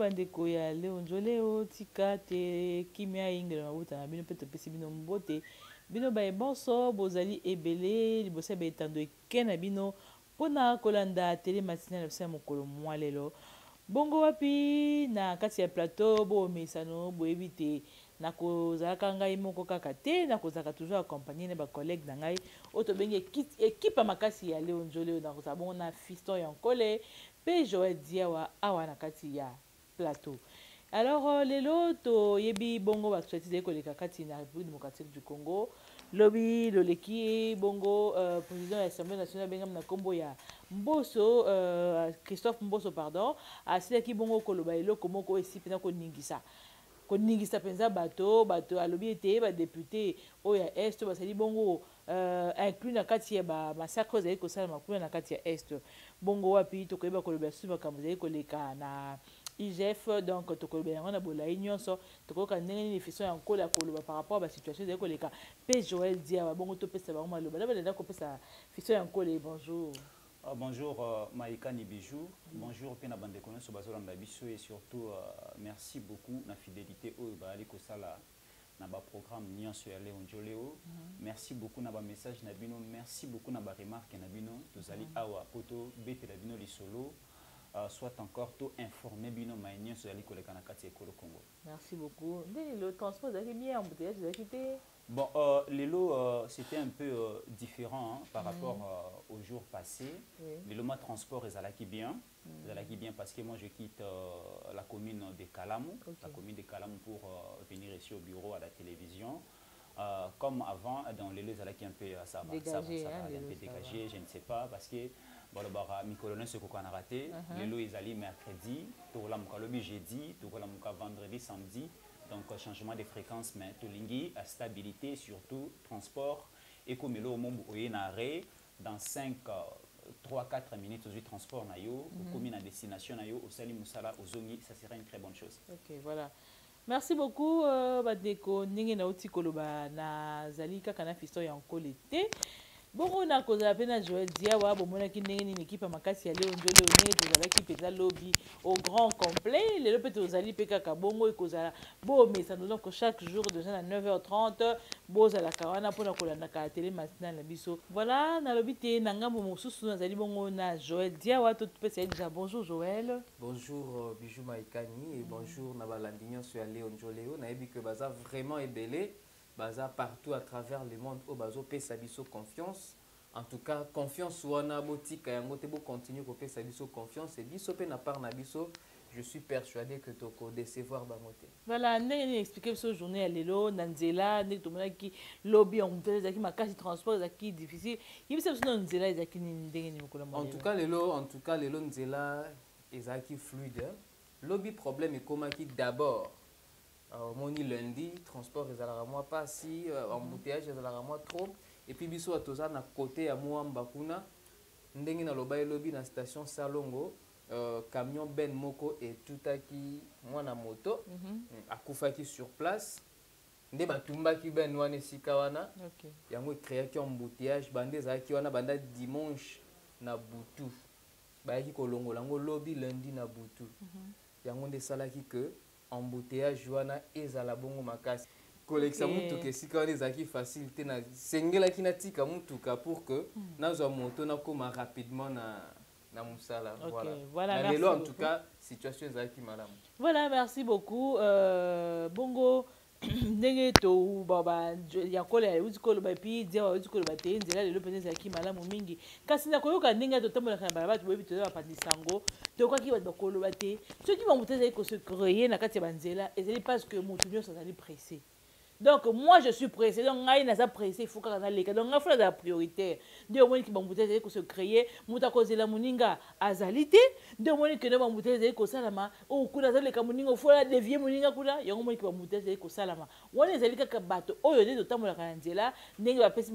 bandeko ya leo njoleo tika te kimia ingela mabuta na bino pe topesi bino mbote bino baye bonso bozali ebele liboso betando eke na bino mpona kolanda tele matinale ya mokolo mwa lelo bongo wapi na kati ya plateau boomesano boyebi te nakozalaka ngai moko kaka te nakozalaka toujours accompagné na bacollègue na ngai oyo tobengi ekipe makasi ya leo njoleo nakozala bongo na Fiston Yankole pe Joël Diawa awa na kati ya plateau. Alors lelo toyebi bongo baktualité ezali koleka kati na République démocratique du Congo lobi loleki bongo président de l'Assemblée nationale bengam na kombo ya Mboso Christophe Mboso pardon asilaki bongo koloba eloko moko esi pena koningisa penza bato alobi ete ba député oyo ya est basali bongo inclus na kati ya ba massacre ezali kosala makulu na kati ya est bongo wapi tokoyeba koloba susu makambo ezali koleka na IGF donc tokoloba yango na bolai nyonso tokoyoka ndenge nini Fiston Yankole ya koloba par rapport à ba situation ezali koleka pe Joël Diawa bongo topesa bango maloba na balenda kopesa Fiston Yankole bonjour. Bonjour Maïka Bijou, bonjour Pena Bandekone Sobazolanda Bisso et surtout merci beaucoup na fidélité au Bali Kosala na ba programme Nyonso ya Léon Joleo. Merci beaucoup na ba message na bino, merci beaucoup na ba remarque na bino, tozali awa poto bete na bino li solo. Soit encore tout informé bino ma Nyonso ya Likoleka na kati ekolo Congo. Merci beaucoup. Le transport ezali bien embouteillage ezali te. Bon, les lots, c'était un peu différent hein, par rapport aux jours passés. Les lots, transport, ils allaient bien. Ils allaient bien parce que moi, je quitte la commune de Kalamou, la commune de Kalamou pour venir ici au bureau à la télévision. Comme avant, dans les lots, ils allaient un peu ça va, un peu dégagé, je ne sais pas, parce que bon, le mi-colonel, ce qu'on a raté, les lots, ils allaient mercredi, tout le jeudi, tout le vendredi, samedi. Donc, changement de fréquence, mais tout l'ingui, stabilité, surtout transport. Et comme le monde est arrêt, dans 3-4 minutes, du transport, comme une destination, au Sali Moussala, au Zongi, ça sera une très bonne chose. Ok, voilà. Merci beaucoup, Badeko. Ninge na uti koloba na zalika kana Fiston Yankole te. Bongo na kozala pena Joël Diawa bomona ki ndenge ni équipe makasi ya Léon Joleo ndenge tozala ki peza lobby au grand complet lelo pe tozali pe kaka bongo ekozala bo mesa donc chaque jour déjà à 9h30 bozala kawana pona kolanda ka télé matinale na biso voilà na lobby te na ngambo mosusu nazali bongo na Joël Diawa to pesa déjà bonjour Joël. Bonjour Bijou Maïkani et bonjour na balandi nyonso ya Léon Joleo na yebi que baza vraiment ébélé baza partout à travers le monde au bazo pesa biso confiance en tout cas confiance wana botika yango te bo continue ko pesa biso confiance et biso pe na part na biso je suis persuadé que toko décevoir bangote voilà ndenge ni expliquer ce journée ya lelo na nzela ndenge tomona ki lobby en mutele zaki makasi transport zaki difficile yebisa biso na nzela ezaki ndenge ni mokolo en tout cas lelo nzela ezaki fluide lobby problème ekomaki d'abord moni lundi transport ezalaka moi pas si embouteillage ezalaka moi trop et puis biso atoza na côté ya Mwamba kuna ndenge na loba elobi na station Salongo camion ben moko etutaki mwana moto akufaki sur place nde batumbaki ben wana esika wana yango créaki embouteillage bande ezalaki wana banda dimanche na butu bayaki kolongola yango lobi lundi na butu yango nde esalaki que embouteillage wana ezala bongo makasi kolekisa mutuka esika wana ezalaki facilité na sengelaki natika mutuka pour que nazwa moto nakoma rapidement na musala voilà na lelo en tout cas situation ezalaki malamu voilà merci beaucoup bongo ndenge to baba Yankole ya uti koloba epi Diawa uti koloba te nzela lelo pene ezalaki malamu mingi kasi na koyoka ndenge totambolaka na balabala boyebi toza bapandisango toyokwaki bato bakoloba te soki bamoto ezali kose créer na kati ya banzela ezali parce que motu nyonso azali pressé donc moi je suis pressé donc ngai naza pressé il faut kaka naleka donc ngai fo nazala prioritaire nde omoni ki bambouteille ezali kose créer moto akozela moninga azali te nde omoni kende bambouteille ezali kosalama oyo kuna azaleka moninga fo adevie moninga kuna yango omoni ki bambouteille ezali kosalama wana ezali kaka bato oyo nde totambolaka na nzela ndenge bapesi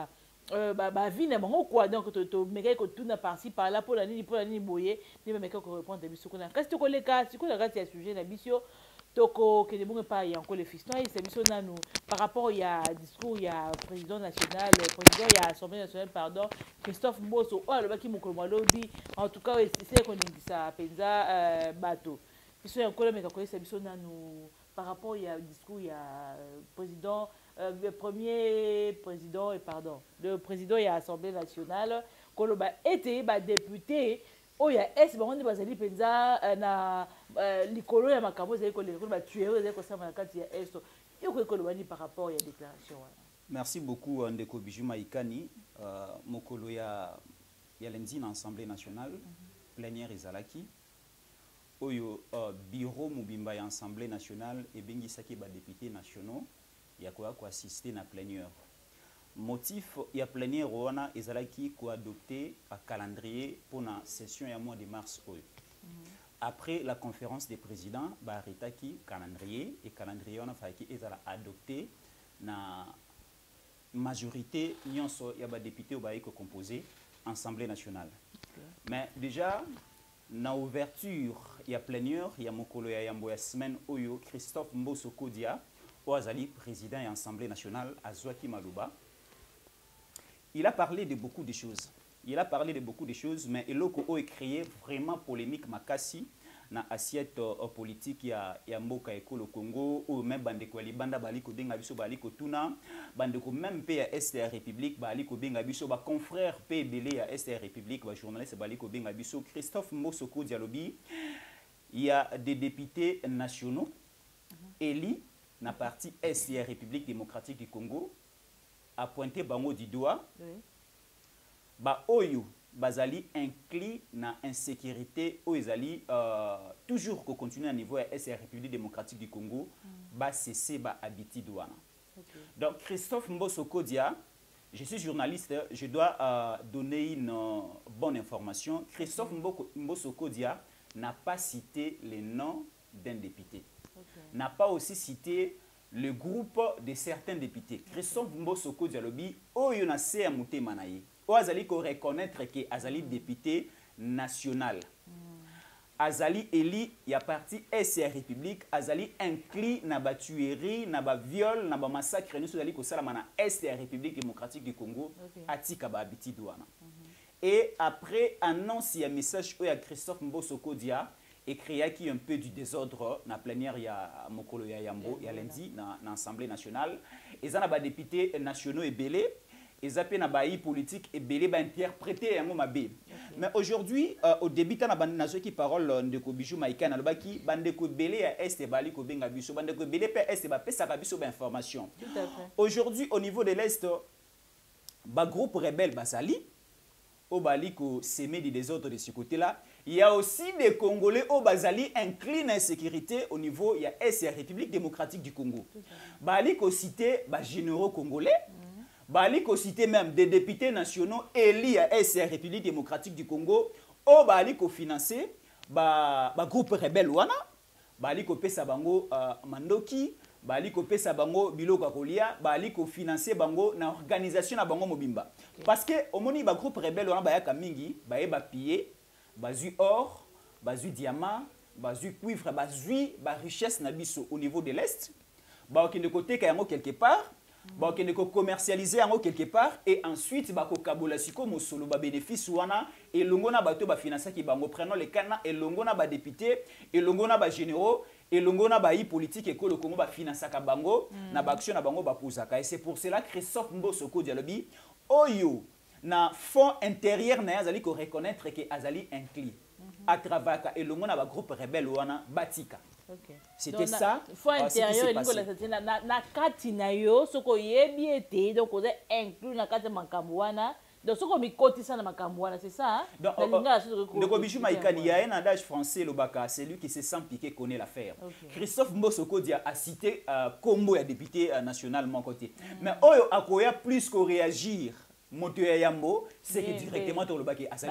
vie na bango quoi donc tomekaki kotuna parci par là mpo na nini boye nde bamekaki korépondre biso kuna kasi tokoleka sikoyo na kati ya sujet na biso toko kende bongo pa Yankole Fiston et c'est biso nanu par rapport ya discours ya président national président ya assemblée nationale pardon Christophe Mboso o alobaki mokolo malobi en tout cas c'est koningisa penza bato biso ya nkolo meka koyesa biso nanu par rapport ya discours ya président le premier président et pardon le président ya Assemblée nationale koloba ete ba député oya est bango nde bazali penza na likolo ya makambo ezali kolela koloba tuero ezali kosama na kati ya est yoko koloba ni par rapport ya déclaration wana. Merci beaucoup Ndeko Bijou Maïkani mokolo ya lundi na Assemblée nationale plénière ezalaki oyo bureau mobimba ya Assemblée nationale ebengisaki ba députés nationaux ya ko assister na plénière. Motif ya plénière wana ezalaki ko adopter un calendrier pour la session ya mois de mars oyo. Après la conférence des présidents ba arrêtaki calendrier et calendrier wana faki ezala adopté na majorité nyonso ya ba député ba ko composer Assemblée nationale. Mais déjà na ouverture ya plénière ya mokolo ya yambo ya semaine oyo Christophe Mboso Kodia Oazali président de l'Assemblée nationale Azwaki Malouba. Il a parlé de beaucoup de choses. Mais il a créé vraiment polémique makasi na assiette politique ya mboka ekolo Congo ou même bandeko libanda baliko benga biso baliko tuna bandeko même pe ya STR République baliko benga biso ba confrère pe belé ya STR République ba journaliste baliko benga biso Christophe Mosoko Dialobi. Il y a des députés nationaux élus na parti STR République démocratique du Congo a pointé bango du doigt ba oyo bazali inclus na insécurité o ezali toujours ko continuer à niveau ya SR République démocratique du Congo ba cesser ba habiti douana. Donc Christophe Mboso Kodia, je suis journaliste, je dois donner une bonne information. Christophe Mboso Kodia n'a pas cité les noms d'un député. N'a pas aussi cité le groupe de certains députés. Christophe Mboso Kodia lobi oyo na se amute manaye. O azali ko reconnaître que azali député national. Azali eli ya parti SR République, azali inclus na ba tuerie, na ba viol, na ba massacre nous azali ko salama na SR République démocratique du Congo, atika ba habiti douana. Et après annonce ya message o ya Christophe Mboso Kodia et créé un peu du désordre na plénière ya mokolo ya yambo ya lundi na Assemblée nationale. Et a ba députés nationaux et belé. Ils ont na baï politique et belé ba interpréter un mot mabé. Mais aujourd'hui au début na bande qui parole de Bijou Maïkana lobaki bande ko belé ya est bali ko benga biso bande ko belé pe est ba pesa ka biso ba information. Aujourd'hui au niveau de l'est ba groupe rebelle basali au bali ko semer des désordres de ce côté-là. Il y a aussi des Congolais au Bazali inclinent à l'insécurité au niveau il y a SR République démocratique du Congo. Bali ko cité ba généraux congolais. Bali ko cité même des députés nationaux élus à SR République démocratique du Congo au bali ko financer ba groupe rebelle wana bali ko pesa bango mandoki bali ko pesa bango biloko kolia bali ko financer bango na organisation na bango mobimba parce que omoni ba groupe rebelle wana ba yaka mingi ba yeba piller bazui or bazui diamant bazui cuivre bazui ba richesse na biso au niveau de l'est ba okende côté ka yango quelque part ba okende ko commercialiser yango quelque part et ensuite ba ko kabola siko mosolo ba bénéfice wana et longona bato ba financer ki bango prenons les canons et longona ba député et longona ba généraux et longona ba yi politique et que le Congo ba financer ka bango na ba action na bango ba posaka et c'est pour cela Christophe Mboso Dialobi oyo na fond intérieur na azali ko reconnaître que azali inclus à travers et longona ba groupe rebelle wana batika. C'était ça. Fond intérieur na kati na yo soko yebi ete donc oza inclus na kati makambo wana donc soko mikotisa na makambo wana c'est ça. Donc Ndeko Bijou Maïkani il y a un adage français le baka celui qui se sent piqué connaît l'affaire. Christophe Mboso Kodia a cité Combo ya député national mon côté. Mais oyo akoya plus ko réagir Motoya Yambo, c'est que directement dans le bac parce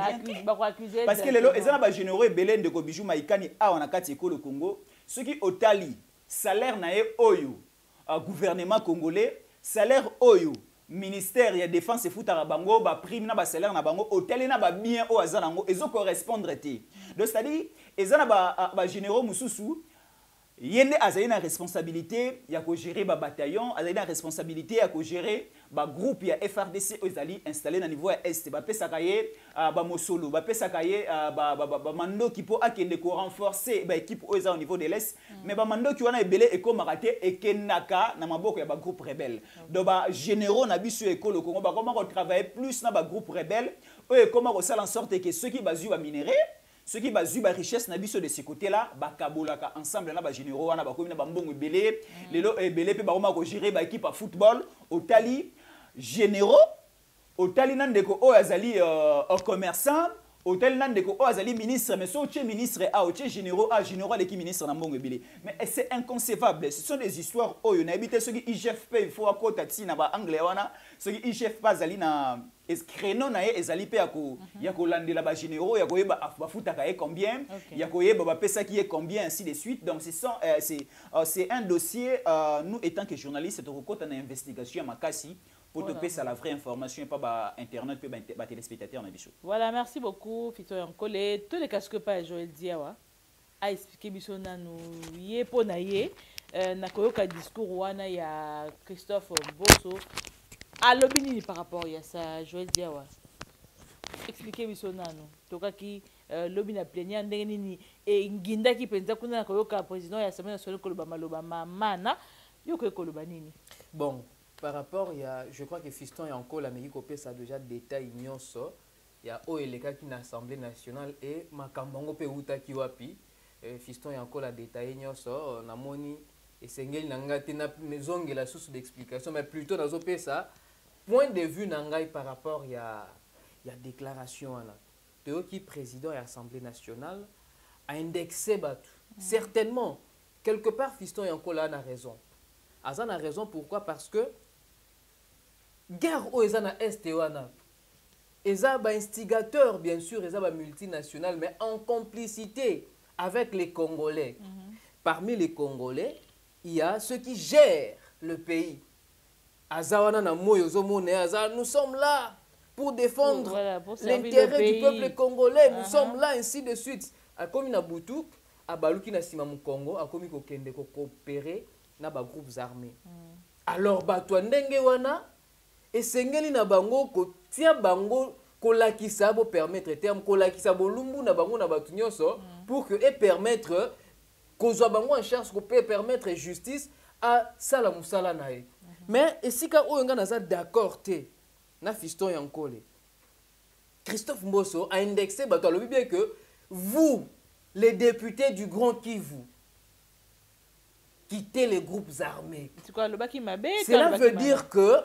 que les gens ont généreux belé de Bijou Maïkani a on a quatre écoles au Congo ceux qui au tali salaire nae oyo gouvernement congolais salaire oyo ministère ya défense et foutara bango ba prime na ba salaire na bango hôtel na ba bien o azanango ezo correspondre té donc c'est à dire ezana ba généraux mususu yende azali na responsabilité ya ko gérer ba bataillon, azali na responsabilité ya ko gérer ba groupe ya FRDC ezali installé na niveau ya est, ba pesaka ye ba mosolo, ba pesaka ye ba mando ki po akende ko renforcer ba équipe au niveau de l'est, mais ba mando ki wana ebele ekomaka te ekendaka na maboko ya ba groupe rebelle. Donc ba généraux na biso ekolo Congo ba comment on travailler plus na ba groupe rebelle, eux comment on faire en sorte que ceux qui bazu ba minerai, ceux qui bazu ba richesse na biso de ce côté là ba kabolaka ensemble na ba généraux wana ba komi na ba mbongo ebele, lelo ebele pe ba koma ko gérer ba équipe à football au tali généraux au tali nandeko o azali commerçant au tali nandeko o azali ministre, mais so tche ministre a tche généraux l'équipe ministre na mbongo ebele, mais c'est inconcevable. Ce sont des histoires o yo na habité ceux qui IGFP il faut akota ti na ba anglais wana ceux qui IGFP azali na créneau na ye ezali pe ya ko landela ba généraux ya ko yeba bafutaka ye combien ya ko yeba ba pesa qui est combien ainsi de suite. Donc c'est un dossier nous étant que journalistes to kokota na investigation makasi pour te passer la vraie information et pas par internet et par téléspectateurs. Voilà, merci beaucoup, Fito Yankole. Tous les casques pas Joël Diawa a expliqué bisona nous yé pour naïe na koyoka discours wana ya Christophe Mboso à l'obini par rapport à ça Joël Diawa. Expliquer bisona nous toka ki l'obini a plénière ndengeni et nginda ki penza kuna na koyoka président ya Assemblée nationale koloba maloba mana yoko koloba nini. Bon. Par rapport, je crois que Fiston et encore l'Amérique ça a déjà détaillé nyonso. Il y a OLK qui est l'Assemblée nationale et Makambongo pe uta kiwapi. Fiston et encore la détaillé nyonso. Namoni et Sengel nangate na maison la source d'explication, mais plutôt dans ça point de vue nangai par rapport il y a déclaration là. De qui président de l'Assemblée nationale a indexé Batu. Certainement quelque part Fiston et encore là a raison. Azan a raison pourquoi? Parce que guerre au ezana est wana eza ba instigateur bien sûr eza ba multinational mais en complicité avec les Congolais. Parmi les Congolais il y a ceux qui gèrent le pays. Azawana na moyo zomone aza nous sommes là pour défendre l'intérêt du peuple congolais. Nous sommes là ainsi de suite. A komi na butu a baluki na sima mu Congo a komi ko kende ko coopérer na ba groupes armés. Alors bato ndenge wana et sengeli na bango ko tia bango ko lakisa bo permettre terme ko lakisa bo lumbu na bango na batu nyonso pour que et permettre ko zo bango en charge ko peut permettre justice à sala musala nae. Mais esika oyo nga naza d'accord te na Fiston Yankole. Christophe Mboso a indexé bato alobi bien que vous les députés du Grand Kivu quitter les groupes armés. Cela veut dire que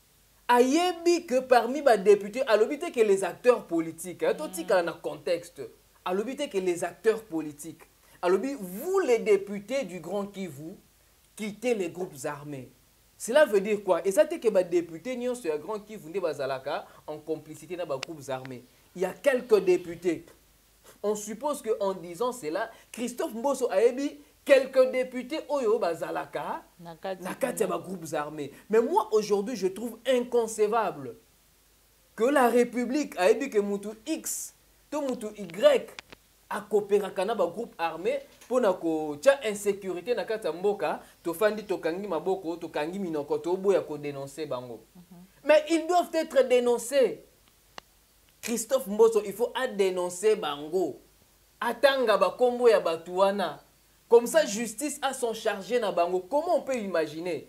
ayebi que parmi les députés, à l'obité que les acteurs politiques, dans le contexte, à l'obité que les acteurs politiques, à l'obité vous les députés du Grand Kivu quittez les groupes armés. Cela veut dire quoi? Et ça c'est que les députés n'y ont sur le Grand Kivu en complicité dans les groupes armés. Il y a quelques députés. On suppose qu'en disant cela, Christophe Mboso ayebi quelques députés Oyo Bazalaka nakati ba groupes armés. Mais moi aujourd'hui je trouve inconcevable que la République a dit que Moutou X, to Moutou Y a coopéré avec un groupe armé pour ko tia insécurité nakati mboka to fandi to kangi maboko to kangi minoko to boya ko dénoncer bango. Mais ils doivent être dénoncés. Christophe Mboso il faut dénoncer bango. Atanga ba kombo ya batuana. Comme ça, justice a son chargé na bango. Comment on peut imaginer?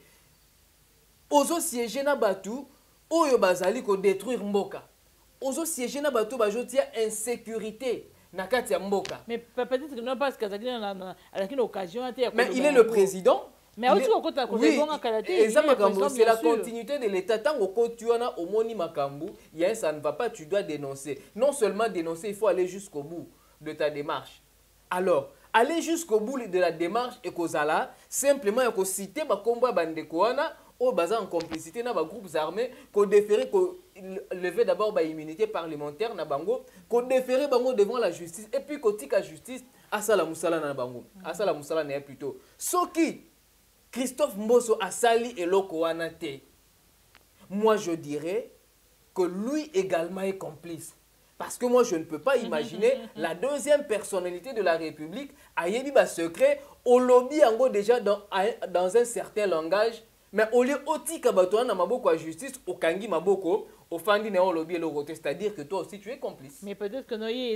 Ozo siéger na batu, oyo bazali ko détruire mboka. Ozo siéger na batu bajotia insécurité na kati ya mboka. Mais peut-être que non parce que à une occasion. Mais il est le président. Mais aussi oui, c'est la continuité de l'État. Tant que tu as au moni makambu, ça ne va pas, tu dois dénoncer. Non seulement dénoncer, il faut aller jusqu'au bout de ta démarche. Alors, aller jusqu'au bout de la démarche et kozala simplement ko citer ba combat bandeko wana au baza en complicité na ba groupes armés ko déférer ko lever d'abord ba immunité parlementaire na bango ko déférer bango devant la justice et puis ko tika justice asala musala na bango asala musala na plutôt soki Christophe Mboso asali eloko wana te. Moi je dirais que lui également est complice. Parce que moi, je ne peux pas imaginer la deuxième personnalité de la République à Yebiba secret au lobby en gros déjà dans un certain langage, mais au lieu otika bato na maboko à justice, au kangi maboko, au fandi na au lobby le côté, c'est-à-dire que toi aussi tu es complice. Mais peut-être que nous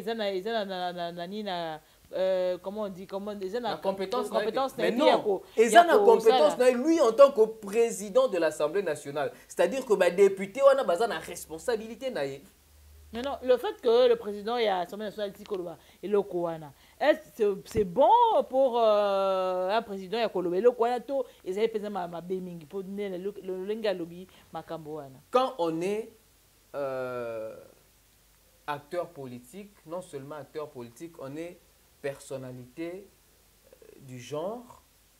comment on dit, comment déjà la compétence mais non, et ça la compétence lui en tant que président de l'Assemblée nationale, c'est-à-dire que bah député on a besoin de responsabilité na. Non, non, le fait que le président et l'Assemblée nationale et le Kouana, c'est bon pour un président et le Kouana, ils avaient fait ma béming pour donner le lenga lobby Makambouana. Quand on est acteur politique, non seulement acteur politique, on est personnalité du genre,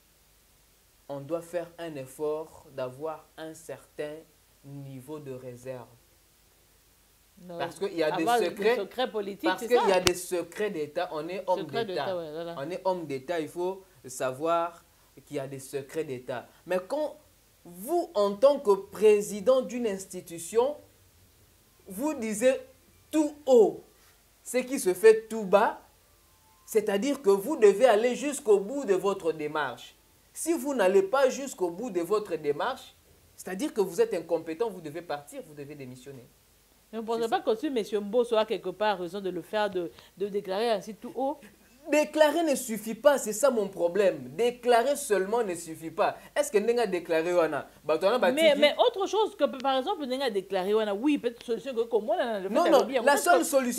on doit faire un effort d'avoir un certain niveau de réserve. Non, parce qu'il y a des secrets politiques, parce qu'il y a des secrets d'État, on est homme d'État. Ouais, voilà. On est homme d'État, il faut savoir qu'il y a des secrets d'État. Mais quand vous, en tant que président d'une institution, vous disiez tout haut ce qui se fait tout bas, c'est-à-dire que vous devez aller jusqu'au bout de votre démarche. Si vous n'allez pas jusqu'au bout de votre démarche, c'est-à-dire que vous êtes incompétent, vous devez partir, vous devez démissionner. Mais vous ne pensez pas que si M. Mbosso a quelque part raison de le faire, de déclarer ainsi tout haut? Déclarer ne suffit pas, c'est ça mon problème. Déclarer seulement ne suffit pas. Est-ce que Nenga a déclaré Wana? Mais autre chose que, par exemple, Nenga a déclaré Wana, oui, peut-être solution que comme moi, non, non, la seule solution,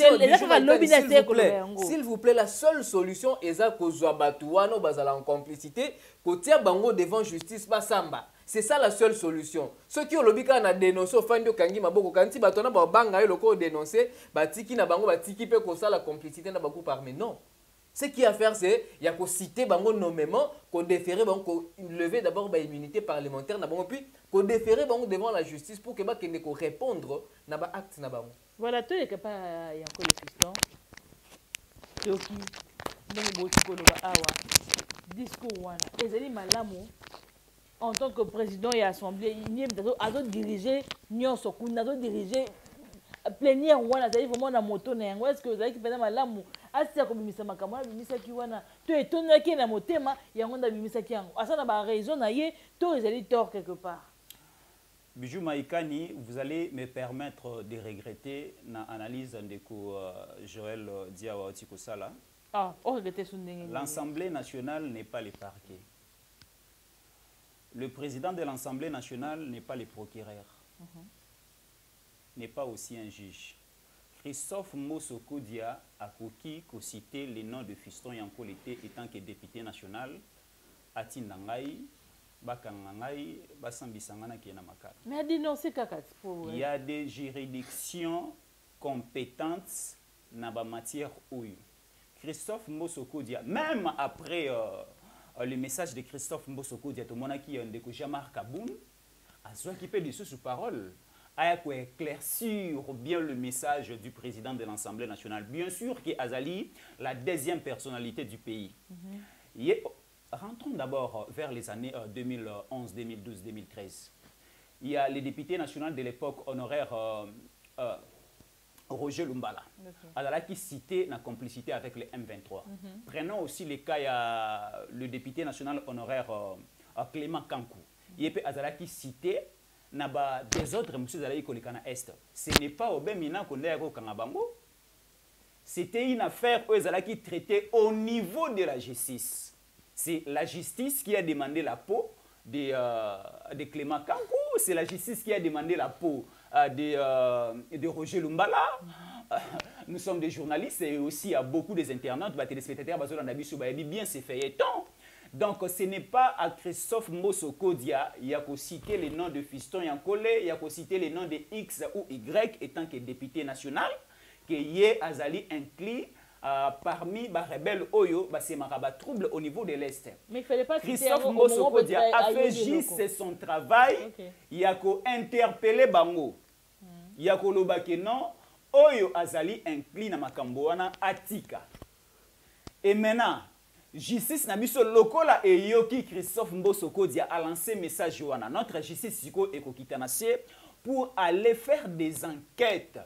s'il vous plaît, la seule solution est ça que Zouabatuano bazala en complicité, que bango devant justice basamba. C'est ça la seule solution. Ceux qui ont lobby quand on a dénoncé au fin de Kangi Maboko, quand ils battent na banga et le co dénoncé, batiki na bango batiki pe ko ça la complicité na bakou par mais non. Ce qu'il y a à faire, c'est qu'il y a qu'on citer bango nommément, qu'on déférer bango, qu'on lever d'abord ba immunité parlementaire na bango, puis qu'on déférer bango devant la justice pour que ba kende ko répondre na ba acte na bango. Voilà, tout est capable y a encore les fistons. Toki, ndenge botiko lo ba awa. Discours wana, ezali malamu. En tant que président et assemblée, il a dirigé nyonso kuna a dirigé plénière wana c'est vraiment na moto na yango est-ce que vous avez qui pendant malamu asi ko bimisa makamwa bimisa ki wana to etona ki na motema yango nda bimisa ki yango asa na ba raison na ye to ezali tort quelque part. Bijou Maïkani, vous allez me permettre de regretter l'analyse de Joël Diawa Otikosala. Ah, oh, regretter son ndenge. L'Assemblée nationale n'est pas le parquet. Le président de l'Assemblée nationale n'est pas le procureur, n'est pas aussi un juge. Christophe Mosoko Dia a cité le nom de Fiston Yankolete étant que député national, Atindangai, Bakangangai, Basambisangana qui est Namakar. Mais dénoncer Kakati. Il y a des juridictions compétentes dans la matière où Christophe Mosoko Dia, même après le message de Christophe Mbosoko Diatomona qui est un Jamar Kaboun, a soit qui peut dire sous parole, a éclaircir bien le message du président de l'Assemblée nationale. Bien sûr que Azali, la deuxième personnalité du pays. Rentrons d'abord vers les années 2011, 2012, 2013. Il y a les députés nationaux de l'époque honoraire Roger Lumbala, qui citait la complicité avec les M23. Prenons aussi les cas, il y a le député national honoraire Clément Kankou. Il y a qui citait des autres monsieur Zalaï Kolikana Est. Ce n'est pas au Bémina qu'on est au Kanabango. C'était une affaire qui traitait au niveau de la justice. C'est la justice qui a demandé la peau de Clément Kankou. C'est la justice qui a demandé la peau de Roger Lumbala. Nous sommes des journalistes et aussi il y a beaucoup des internautes, des téléspectateurs, bien ces feuilletons. Donc ce n'est pas à Christophe Mosoko Dia, il y a cité les noms de Fiston Yankole, il y a cité les noms de X ou Y étant que député national, que Yé Azali inclut parmi les rebelles Oyo, c'est un trouble au niveau de l'Est. Mais il fallait pas Christophe Mosoko Dia a fait juste son travail, il y a interpellé Bango. Il y a que non, Oyo Azali inclut na makamboana Atika. Et maintenant, justice na biso lokola et yoki Christophe Mbosoko Dia a lancé message wana. Notre justice siko ekokitanase pour aller faire des enquêtes.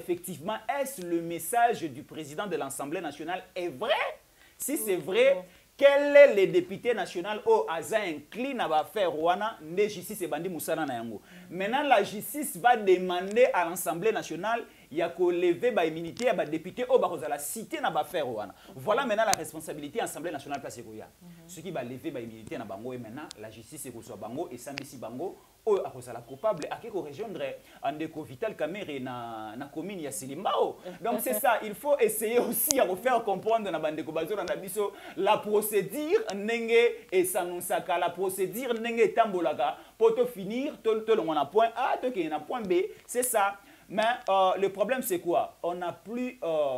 Effectivement, est-ce le message du président de l'Assemblée nationale est vrai? Si c'est vrai, quel est le député national au Aza incline à faire Rwanda ne justice et bandi Moussana na yango. Maintenant la justice va demander à l'Assemblée nationale il y a qu'au lever ba immunité à ba député au baroza la cité na ba faire Rwanda. Voilà maintenant la responsabilité de l'Assemblée nationale place Goya. Ce qui va lever ba immunité na bango et maintenant la justice est reçoit bango et sambisi bango au la coupable à quelque rejoindre Andeko Vital Kamere na commune ya Silimbao. Donc c'est ça, il faut essayer aussi à refaire comprendre na Bandeko Bazo na biso la procédure nenge et s'annoncaka la procédure nenge tambolaka pour te finir tout le monde a point A tout qui a point B, c'est ça. Mais le problème c'est quoi? On n'a plus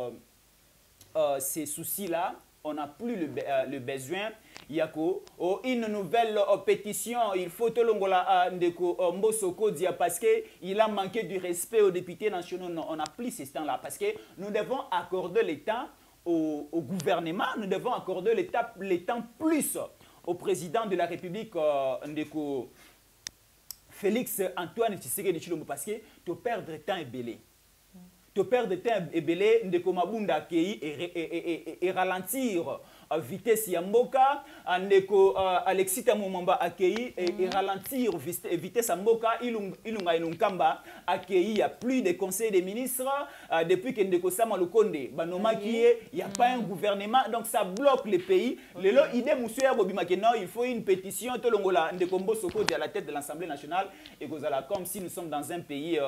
ces soucis là, on n'a plus le besoin. Il y a une nouvelle pétition, il faut que l'ongola ndeko Mbosoko dia parce que il a manqué du respect aux députés nationaux. Non, on n'a plus ce temps-là parce que nous devons accorder le temps au gouvernement, nous devons accorder le temps plus au président de la République ndeko Félix Antoine Tshisekedi Tshilombo parce que tu perds temps et belé. Tu perds de temps et belé ndeko Mabunda Kei et ralentir vitesse ya mboka ndeko Alexis Tamomamba akei et ralentir vitesse ya mboka ilunga ilunkamba akei il y a plus de conseil des ministres depuis que ndeko Sama Lukonde banoma qui il y a pas un gouvernement donc ça bloque le pays lelo idée musuya bobima que non il faut une pétition to longola ndeko Mbosoko à la tête de l'Assemblée nationale et kozala comme si nous sommes dans un pays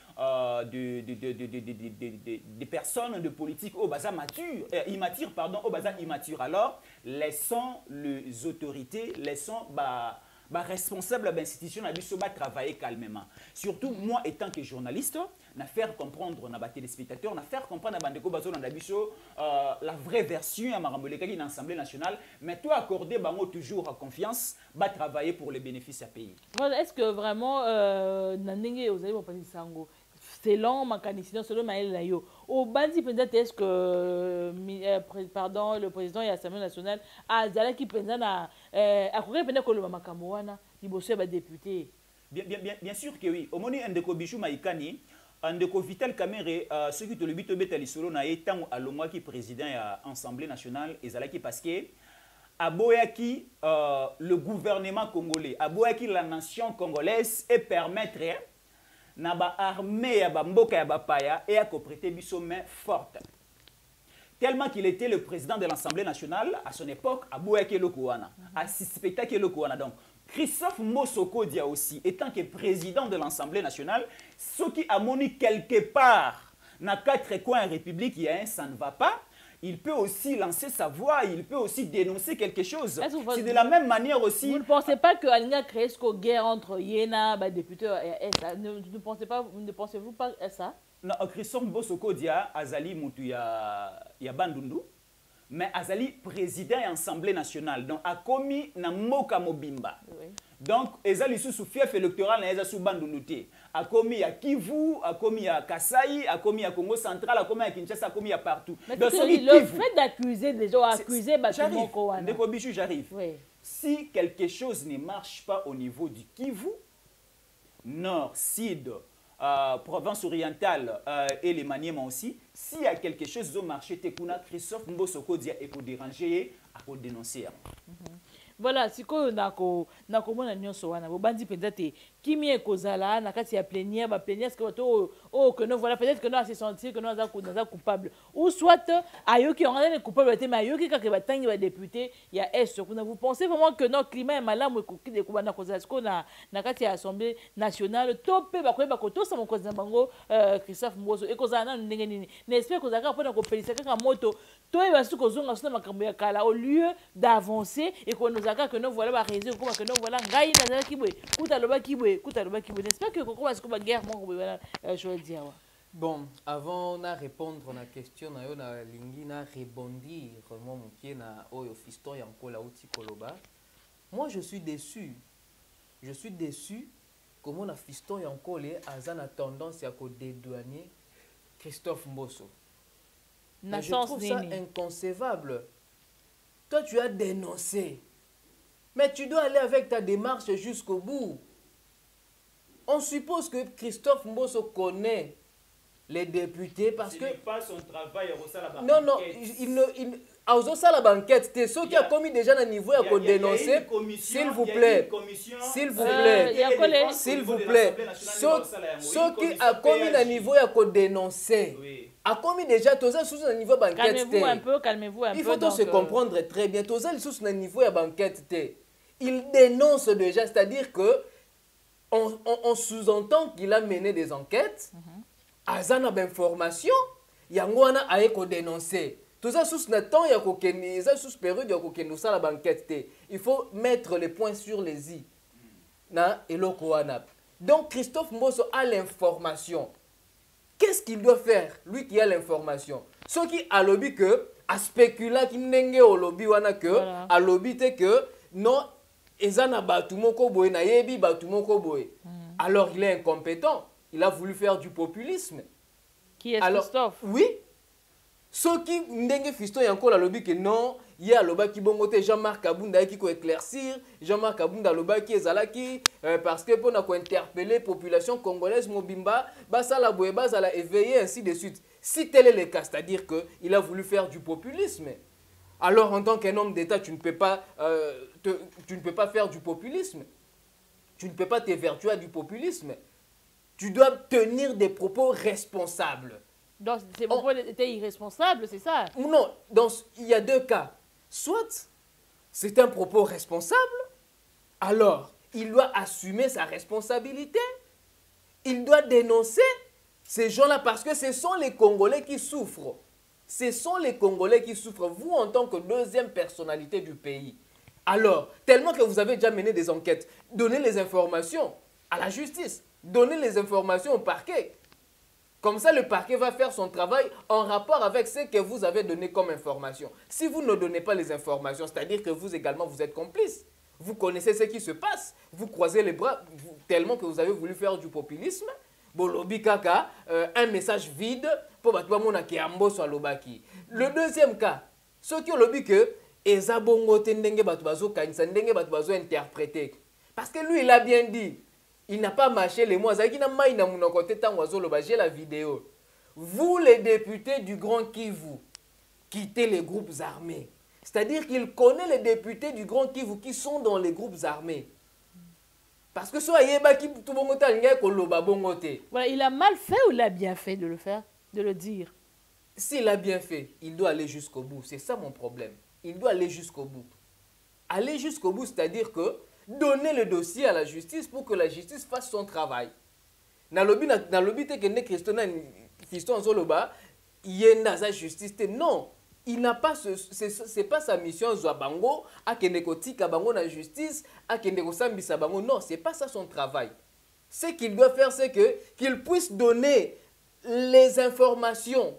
des personnes de politique au bazar mature, immature, pardon, au bazar immature. Alors, laissons les autorités, laissons responsables de l'institution à travailler calmement. Surtout, moi, étant que journaliste, na faire comprendre à téléspectateurs, na faire comprendre à Bandeko Bazo la vraie version à Maramboleka dans l'Assemblée nationale, mais toi accorder bango toujours confiance, va travailler pour les bénéfices à pays. Est-ce que vraiment Nandenge vous avez parlé de Sango? Selon ma candidature, selon Maël Layo, au bandi peut-être est-ce que pardon le président de l'Assemblée nationale a Zala qui présente à courir peut-être que le Makamoana il bosse ba député. Bien sûr que oui. Au moment où Ndeko Bichou Maïkani, Ndeko Vital Kamere, ceux qui te le bitent betali solo na étant à l'homme qui président à l'Assemblée nationale et Zala qui parce que aboyaki le gouvernement congolais, aboyaki la nation congolaise et permettre na ba armée ya ba mboka ya ba paya et à prêter biso main forte. Tellement qu'il était le président de l'Assemblée nationale à son époque, à Boyake Lokouana, à suspecter Lokouana. Donc, Christophe Mbosoko Dia aussi, étant que président de l'Assemblée nationale, ce qui a moni quelque part dans 4 coins république, il y a un ça ne va pas. Il peut aussi lancer sa voix, il peut aussi dénoncer quelque chose. C'est de la même manière aussi. Vous ne pensez pas que Alinga crée ce guerre entre Yéna, député et ça? Ne pensez-vous pas à ça? Non, Christophe Mbosoko Dia, Azali Moutou ya Bandundu, mais Azali président de l'Assemblée nationale, donc a commis na Moka Mobimba. Oui. Donc, Ezali sous fief électoral na sous Bandundu. A commis à Kivu, a commis à Kasaï, a commis à Congo central, a commis à Kinshasa, a commis à partout. Mais donc, le fait d'accuser des gens, accuser Batumoko. Ndeko Bichou, j'arrive. Oui. Si quelque chose ne marche pas au niveau du Kivu, Nord, Sud, province orientale et les Maniema aussi, s'il y a quelque chose qui marche, Christophe Mbosoko Dia et pour déranger, à pour dénoncer. Voilà, si ko nako mona nyonso wana bo bandi peut-être kimi ekozala na kati ya plénière ba plénière ce que que non voilà peut-être que non se sentir que non za coupable ou soit ayoki on est coupable mais ayoki ka ba tangi ba député ya est kuna vous pensez vraiment que notre climat est malamu ko de kubana kozala ce qu'on a na kati ya assemblée nationale topé ba ko to sa moko bango Christophe Mboso ekozala na ndenge nini n'espère que zaka pona ko pelisa kaka moto to e ba su ko zonga sona makambo ya kala au lieu d'avancer et qu'on nous que nous voilà raison que nous voilà ngai na kibwe kuta loba kibwe n'espère que comment est-ce que ba guerre mon voilà je veux dire. Bon, avant de répondre à la question na yo na lingi na rebondir mon pied na oyo fiston yanko la uti koloba. Moi je suis déçu comment na fiston yanko le azana tendance à ko dédouaner Christophe Mboso. Je trouve ça inconcevable. Toi tu as dénoncé. Mais tu dois aller avec ta démarche jusqu'au bout. On suppose que Christophe Mboso connaît les députés parce que... Ce n'est pas son travail, non, Azo ça la banquette, ceux qui a commis déjà un niveau à dénoncer, s'il vous plaît, s'il vous plaît, s'il vous plaît, ceux qui a commis un niveau à dénoncer, a commis déjà tous sous un niveau banquette. Calmez-vous un peu. Il faut donc se comprendre très bien, tous sous un niveau à banquette. Il dénonce déjà, c'est-à-dire que on sous-entend qu'il a mené des enquêtes, azana d'information, yangwana a éco dénoncé. Tout ça sous le temps, il y a kokeni, ça sous période, il y a kokeni ça la banquette. Il faut mettre les points sur les i. Na elokoana. Donc Christophe Mbosso a l'information. Qu'est-ce qu'il doit faire, lui qui a l'information? Ce qui a lobby que, a spéculé qui n'enge au lobby wana que, a lobby te que non, ezana batumoko boy na yebi batumoko boy. Alors il est incompétent. Il a voulu faire du populisme. Qui est Christophe? Oui. Ceux qui n'ont fiston et encore la lobby que non, il y a loba qui bon côté Jean-Marc Abounda qui peut éclaircir, Jean-Marc Abounda loba qui est zalaki parce que pour interpeller population congolaise mobimba, basa la boeba za la éveiller ainsi de suite. Si tel est le cas, c'est-à-dire que il a voulu faire du populisme. Alors en tant qu'un homme d'État, tu ne peux pas faire du populisme. Tu ne peux pas t'évertuer à du populisme. Tu dois tenir des propos responsables. Donc, ces propos étaient irresponsables, c'est ça? Non, il y a deux cas. Soit c'est un propos responsable, alors il doit assumer sa responsabilité. Il doit dénoncer ces gens-là parce que ce sont les Congolais qui souffrent. Ce sont les Congolais qui souffrent, vous en tant que deuxième personnalité du pays. Alors, tellement que vous avez déjà mené des enquêtes, donnez les informations à la justice, donnez les informations au parquet. Comme ça, le parquet va faire son travail en rapport avec ce que vous avez donné comme information. Si vous ne donnez pas les informations, c'est-à-dire que vous également, vous êtes complice. Vous connaissez ce qui se passe. Vous croisez les bras tellement que vous avez voulu faire du populisme. Bolobi kaka, un message vide pour batouamona ki amboso alobaki. Le deuxième cas, ceux qui ont lobby que ezabongo tendenge batouazo kanisa ndenge batouazo interprété. Parce que lui, il a bien dit. Il n'a pas mâché les mots. J'ai la vidéo. Vous, les députés du Grand Kivu, quittez les groupes armés. C'est-à-dire qu'il connaît les députés du Grand Kivu qui sont dans les groupes armés. Parce que soit voilà, il a mal fait ou il a bien fait de le faire, de le dire? S'il a bien fait, il doit aller jusqu'au bout. C'est ça mon problème. Il doit aller jusqu'au bout. Aller jusqu'au bout, c'est-à-dire que donner le dossier à la justice pour que la justice fasse son travail. Dans le but que justice, non, il n'a pas c'est pas sa mission Zwabango à Kenekotika bango na justice à Keneko Sambisa bango, non, c'est pas ça son travail. Ce qu'il doit faire, c'est qu'il puisse donner les informations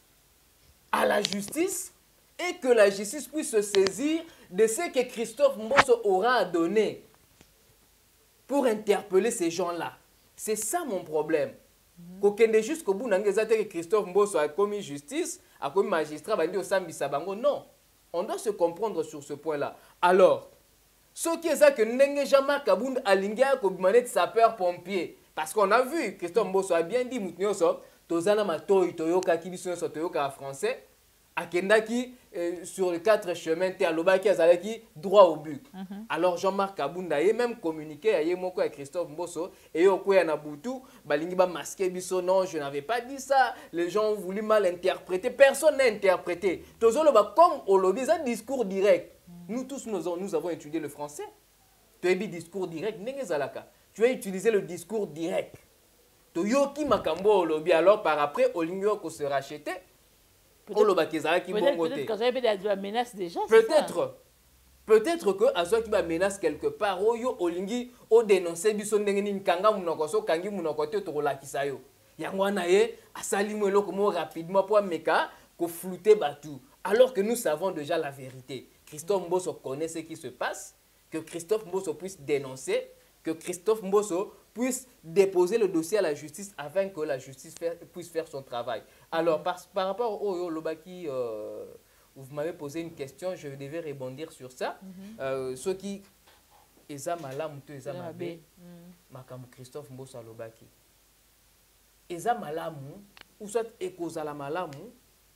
à la justice et que la justice puisse se saisir de ce que Christophe Mbosso aura à donner pour interpeller ces gens-là. C'est ça mon problème. Jusqu'au bout, que Christophe Mbosso a commis justice, a commis magistrat, non. On doit se comprendre sur ce point-là. Alors, ce qui est ça que Nenge Jean-Marc Abounda a lingué comme manette sapeur-pompier. Parce qu'on a vu, Christophe Mbosso a bien dit, Tozana Matoi, Toyoka, qui dit Toyoka en français. Akendaki sur les 4 chemins te alobaki azalaki droit au but. Alors Jean-Marc Abounda a même communiqué à Christophe Mbosso et au quoi na butu balingi ba masquer biso, non, je n'avais pas dit ça, les gens ont voulu mal interpréter, personne n'a interprété. Tozolo ba comme au lobby un discours direct. Nous tous nous avons étudié le français. Tu as dit discours direct, nenge zalaka. Tu as utilisé le discours direct. Toyoki makambo au lobby, alors par après Olingyo ko se racheter. Peut-être quand j'avais de la menace déjà. Peut-être que Azwa qui va menace quelque part, Oyo Olingi o dénoncer biso ndenge ni kanga munoko so kangi munoko te to la kisayo. Yangwana ye asali mo eloko mo rapidement pour meka ko flouter batu. Alors que nous savons déjà la vérité. Christophe Mbosso connaît ce qui se passe, que Christophe Mbosso puisse dénoncer, que Christophe Mbosso puisse déposer le dossier à la justice afin que la justice puisse faire son travail. Alors, par rapport au Lobaki, vous m'avez posé une question, je devais rebondir sur ça. Ceux qui eza malamu to eza mabe, makamu Christophe Mbosso Lobaki. Eza malamu, ou soit ekozala malamu,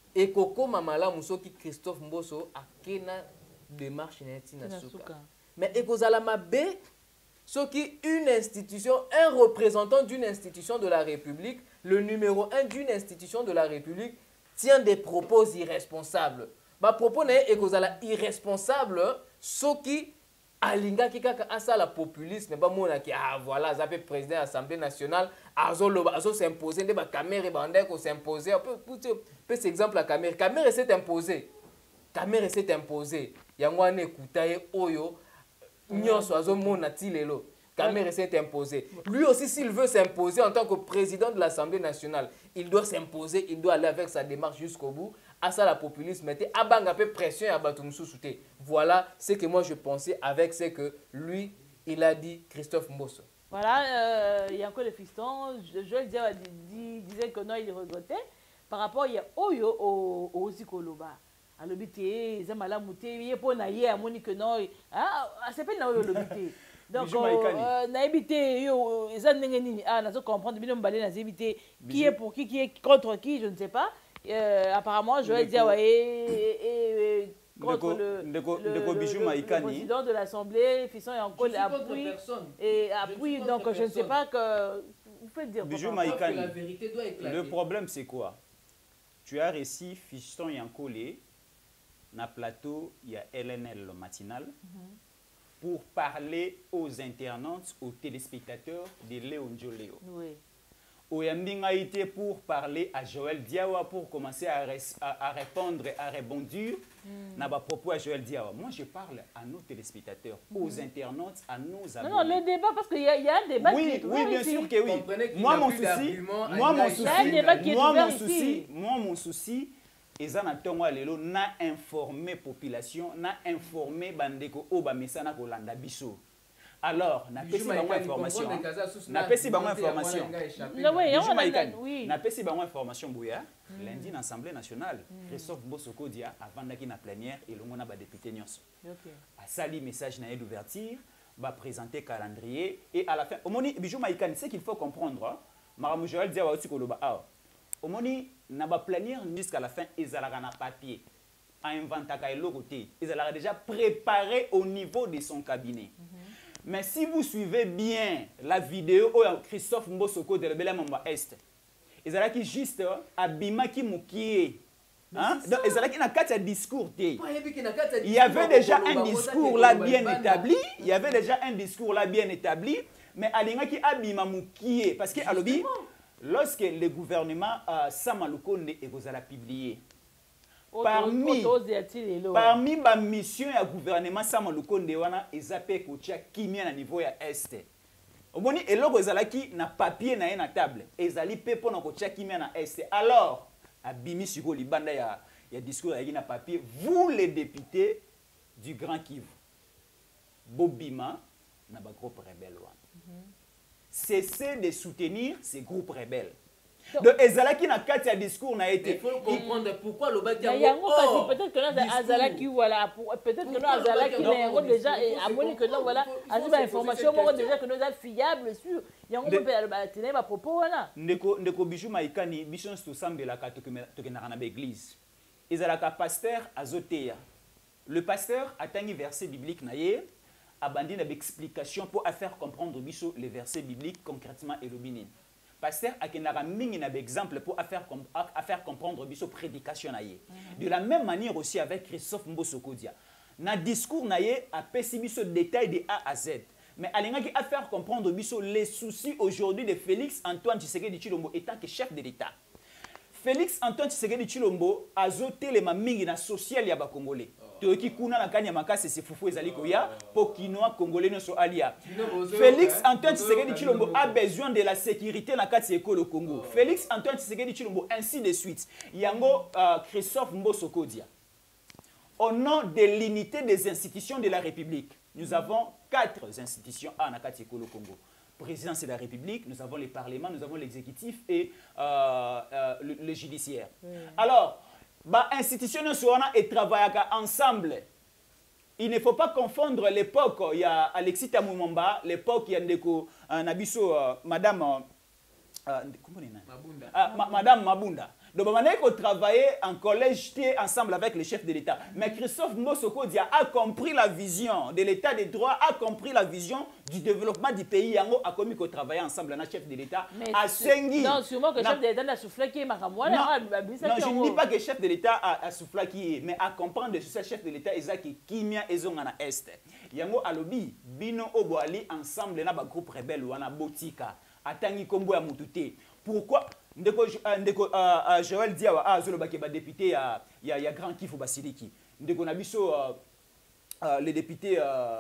et Koko Mamala Moussoki Christophe Mbosso a kena démarche na suka. Mais ekozala mabe soki une institution, un représentant d'une institution de la République, le numéro 1 d'une institution de la République tient des propos irresponsables. Ma propos n'est ekozala irresponsable soki alinga kika asa la populisme ba mona ki ah voilà ça peut président de l'Assemblée nationale azo s'imposer de ba caméra bandé ko s'imposer peu cet exemple la caméra s'est imposée. Caméra s'est imposée. Yangwane kutaye oyo nyonso azo mona tilelo. Caméra s'est imposé. Lui aussi, s'il veut s'imposer en tant que président de l'Assemblée nationale, il doit s'imposer, il doit aller avec sa démarche jusqu'au bout. À ça, la populisme mettait à bang un peu pression à Batumsou souté. Voilà ce que moi je pensais avec ce que lui, il a dit, Christophe Mbosso. Voilà, il y a encore le fiston. Joël disait que non, il regrettait. Par rapport à Oyo au Zikoloba. À l'obité, ils aiment à la moutée, il y a pas naïe à Monique non. Ah, c'est pas naïe l'obité. Donc, naïbité, ils ont comprendre, qui est pour qui est contre qui, je ne sais pas. Apparemment, Joël dit contre le président de l'Assemblée, Fisson est encore appuie, donc je ne sais pas que vous faites dire. Bijou Maïkani, la vérité doit éclater. Le problème c'est quoi? Tu as réussi Fiston Yankolé, na plateau, il y a LNL le matinal. Pour parler aux internautes, aux téléspectateurs de Léon Joléo. Oui. Oyambinga été pour parler à Joël Diawa pour commencer à répondre, à rebondir dans ma propos à Joël Diawa. Moi, je parle à nos téléspectateurs, aux internautes, à nos abonnés. Non, le débat, parce qu'il y a un débat qui est oui, bien sûr que oui. Moi, mon souci, ils ont informé la population, na informé bandeko obamesa na kolanda biso. Alors, na pesi bango information. Na pesi bango information. Na pesi bango information bouya. Lundi dans l'Assemblée nationale, Christophe Mbosso Kodia avant d'aki na plénière et l'on a ba député nyonso. A sali message na d'ouverture, va présenter calendrier et à la fin, omoni Bijou Maïkani, c'est qu'il faut comprendre. Maramou Joël Diawa aussi koloba ah. Omoni na ba plénière jusqu'à la fin ezalaka na papier. A inventaka eloko-té. Ezalaka déjà préparé au niveau de son cabinet. Mais si vous suivez bien la vidéo où Christophe Mbosso de Rebelle Mamba Est, ezalaki juste abimaki mukie. Hein? Donc ezalaki na kati ya discours té. Il y avait déjà un discours là bien établi, il y avait déjà un discours là bien établi, mais alingaki abima mukie parce que alobi lorsque le gouvernement Samalukonde ekozala publié parmi ma mission ya gouvernement Samalukonde wana ezape kotia kimia na niveau ya este omoni eloko ezalaki na papier na na table ezali pe pona kotia kimia na este alors abimi siko libanda ya discours ya na papier vous les députés du Grand Kivu bobima na ba groupe rebelle wana cessez de soutenir ces groupes rebelles. Donc, Ezalaki na kati ya discours n'a été. Il faut comprendre pourquoi le bâtiment. Peut-être que là, Azalaki, voilà. Peut-être que là, Azalaki, déjà, à mon que là, voilà, Azima information, moi, déjà que nous sommes fiables, sûr. Il y a un peu de ma propos, voilà. Ndeko Bijou Maïkani, Bichon Stoussambe, la carte que n'a pas l'église. Ezalaka pasteur Azotea. Le pasteur a un verset biblique naïe. Abandonne l'explication pour faire comprendre les versets bibliques concrètement et le binin. Pasteur a un exemple pour faire comprendre les prédication. De la même manière aussi avec Christophe Mbosso Kodia. Dans le discours, a pessimé ce détail de A à Z. Mais à faire comprendre les soucis aujourd'hui de Félix Antoine Tshisekedi Tshilombo étant que chef de l'État. Félix Antoine Tshisekedi Tshilombo a zoté les mamingi na social ya ba Congolais. Toki kuna na kanya makase se fufu ezali koya pour kinoa congolais no so alia. Félix Antoine Tshisekedi Tshilombo a besoin de la sécurité na kati ekolo Congo. Félix Antoine Tshisekedi Tshilombo ainsi de suite. Yango Christophe Mbosso Kodia. Au nom de l'unité des institutions de la République, nous avons 4 institutions à na kati ekolo Congo. Présidence de la République, nous avons les parlements, nous avons l'exécutif et le judiciaire. Alors, institutions et travaillent ensemble. Il ne faut pas confondre l'époque, il y a Alexis Tamoumamba, l'époque il y a Ndeko Nabiso, Madame Madame Mabunda. Donc, on a travaillé en collège ensemble avec le chef de l'État. Mais Christophe Mbosoko a compris la vision de l'État des droits, a compris la vision du développement du pays. Yango a commis qu'on travaillait ensemble avec le chef de l'État à Sengi. Non, sûrement que le chef de l'État a soufflé qui est makamwa. Non, je ne dis pas que le chef de l'État a soufflé qui est, mais à comprendre que ce chef de l'État est Kimia et Zongana Est. Yango alobi, Bino Oboali ensemble dans le groupe rebelle ou en Botika. Atangi Kombo ya Mutute. Pourquoi Joël Diawa député il y a grand Kifo Basiliki. Ndeko Nabiso les députés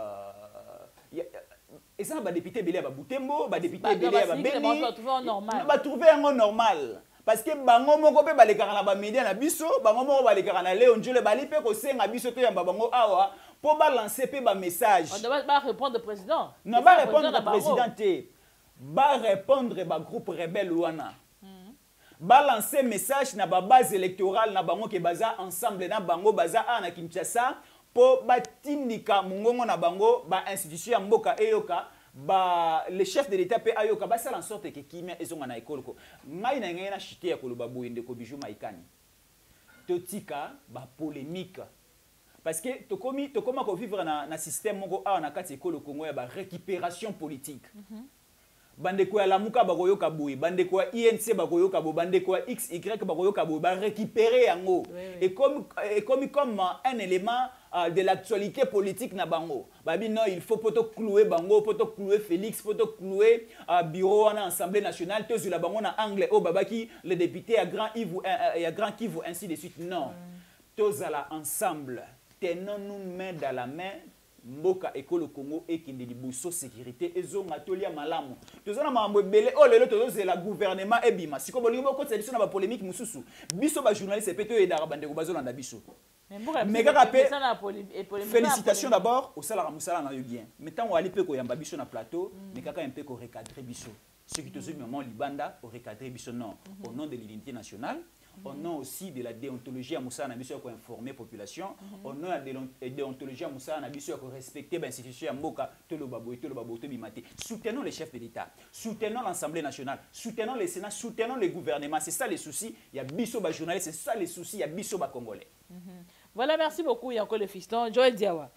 et ça ba député belé ba Butembo, ba député belé ba Beni. Ba trouver un normal parce que bango moko pe ba le karana ba média na biso, bango moko ba le karana Léon Dieu ba lipe ko senga biso to yamba bango awa pour balancer pe ba message. On doit pas répondre au président. Non pas répondre au président ba répondre ba groupe rebelle wana. Balancer message na ba base électorale na bango ke baza ensemble na bango baza na Kinshasa po batindika mungongo na bango ba institution ya mboka eyoka ba le chef de l'état pe ayoka ba sala en sorte que kimia ezonga na école ko ngai na ngai na chité ya koloba boyende ko bijou maikani totika ba polémique parce que tokoma ko vivre na système moko na kati école Congo ya ba récupération politique. Bandeko ya Lamuka bakoyoka boye, bandeko ya INC bakoyoka boye, bandeko ya XY bakoyoka boye, ba récupérer yango. Et comme un élément de l'actualité politique na bango. Babi non, il faut poto clouer bango, poto clouer Félix, poto clouer bureau en Assemblée nationale, tous la bango na anglais au babaki le député à Grand Kivu ainsi de suite. Non. Tous à la ensemble, tenons-nous main dans la main. Mboka ekolo Congo et qui libuso sécurité ezonga tolia malamu tozona mambo belé oh lelo tozo la gouvernement ebima siko bolingo ko tsebiso na ba polémique mususu biso ba journaliste peto e dara bande ko bazolanda biso mais kaka pe félicitations d'abord au salaire musala na yo bien mais tant wali pe ko yamba biso na plateau mais kaka un peu ko recadrer biso ceux qui tozo moment libanda au recadrer biso non au nom de l'unité nationale. Au nom aussi de la déontologie à Moussa Nabiso pour informer la population. Au nom de la déontologie à Moussa Nabiso pour respecter l'institution à Mboka, soutenons les chefs de l'État, soutenons l'Assemblée nationale, soutenons les Sénats, soutenons les gouvernements. C'est ça les soucis. Il y a Bisso journaliste, c'est ça les soucis. Il y a Bisso Congolais. Voilà, merci beaucoup. Il y a encore le fiston. Joël Diawa.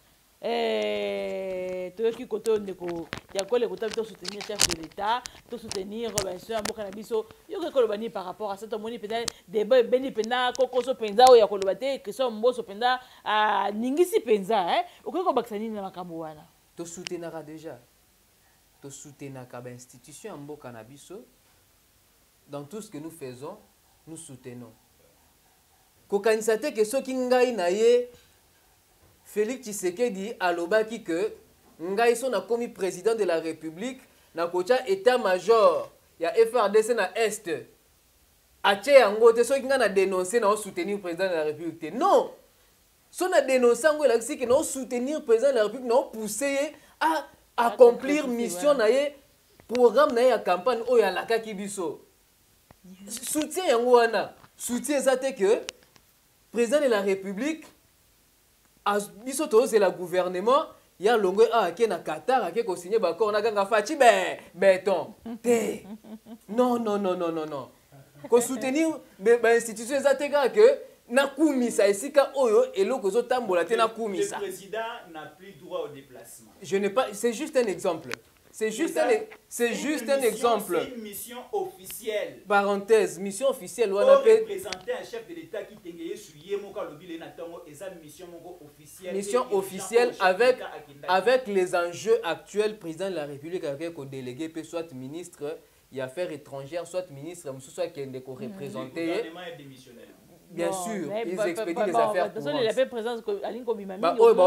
Toyoki koto ndeko ya ko le koto to soutenir chef de l'État, to soutenir Robinson Mboka Nabiso. Yo ko kolobani par rapport à cette moni peut-être débat beni pena kokoso penza o ya kolobate que so mboso penza a ningisi penza hein. Okoko baksani na makambo wana. To soutenira déjà. To soutenaka ba institution Mboka Nabiso. Dans tout ce que nous faisons, nous soutenons. Kokanisate que so kingai na ye Félix Tshisekedi alobaki que ngai so na komi président de la République na kocha état-major ya FRDC na Est ache yango te so kinga na dénoncer na soutenir président de la République. Non. So na dénoncer ngo la que na soutenir président de la République na pousser à accomplir mission na ye programme na ya campagne o ya lakaki biso. Soutien yango wana. Soutien zate que président de la République biso c'est le gouvernement il y a longue qui na Qatar qui ko signé d'accord na ganga fachi béton non ko soutenir ba institution zateka que na kumisa esika oyo eloko zo tambola te na kumisa. Le président n'a plus droit au déplacement. Je n'ai pas, c'est juste un exemple. C'est juste un exemple. C'est une mission officielle. Parenthèse, mission officielle. Pour représenter un chef de l'État qui t'engage sur Yemoka Lobile Natango et sa mission officielle. Mission officielle avec les enjeux actuels. Président de la République avec un délégué, soit ministre des Affaires étrangères, soit ministre, soit qui est représenté. Le gouvernement est démissionnaire. Bien sûr, ils expédient les affaires courantes. Il y avait présence Aline Kobimami.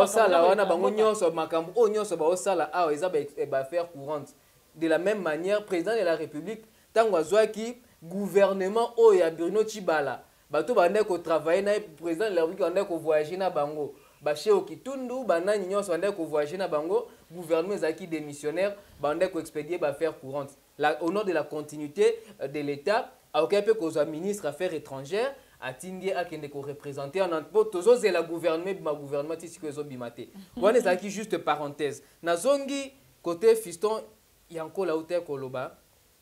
Affaires courantes. De la même manière, président de la République, Tangwazouaki, gouvernement Oya Bruno Chibala, bato bande ko travailler na président de la République bande ko voyager na bango. Baché Okitundu, banani nyonso bande ko voyager na bango, gouvernement zaki démissionnaire, bande ko expédier affaires courantes. Au nom de la continuité de l'État, a aucun peu cause ministre affaires étrangères. Atindi akende ko représenter en antpo tozo c'est la gouvernement ma gouvernement tisi ko zo bimate. Wana ça qui juste parenthèse. Na zongi côté fiston yanko la hauteur koloba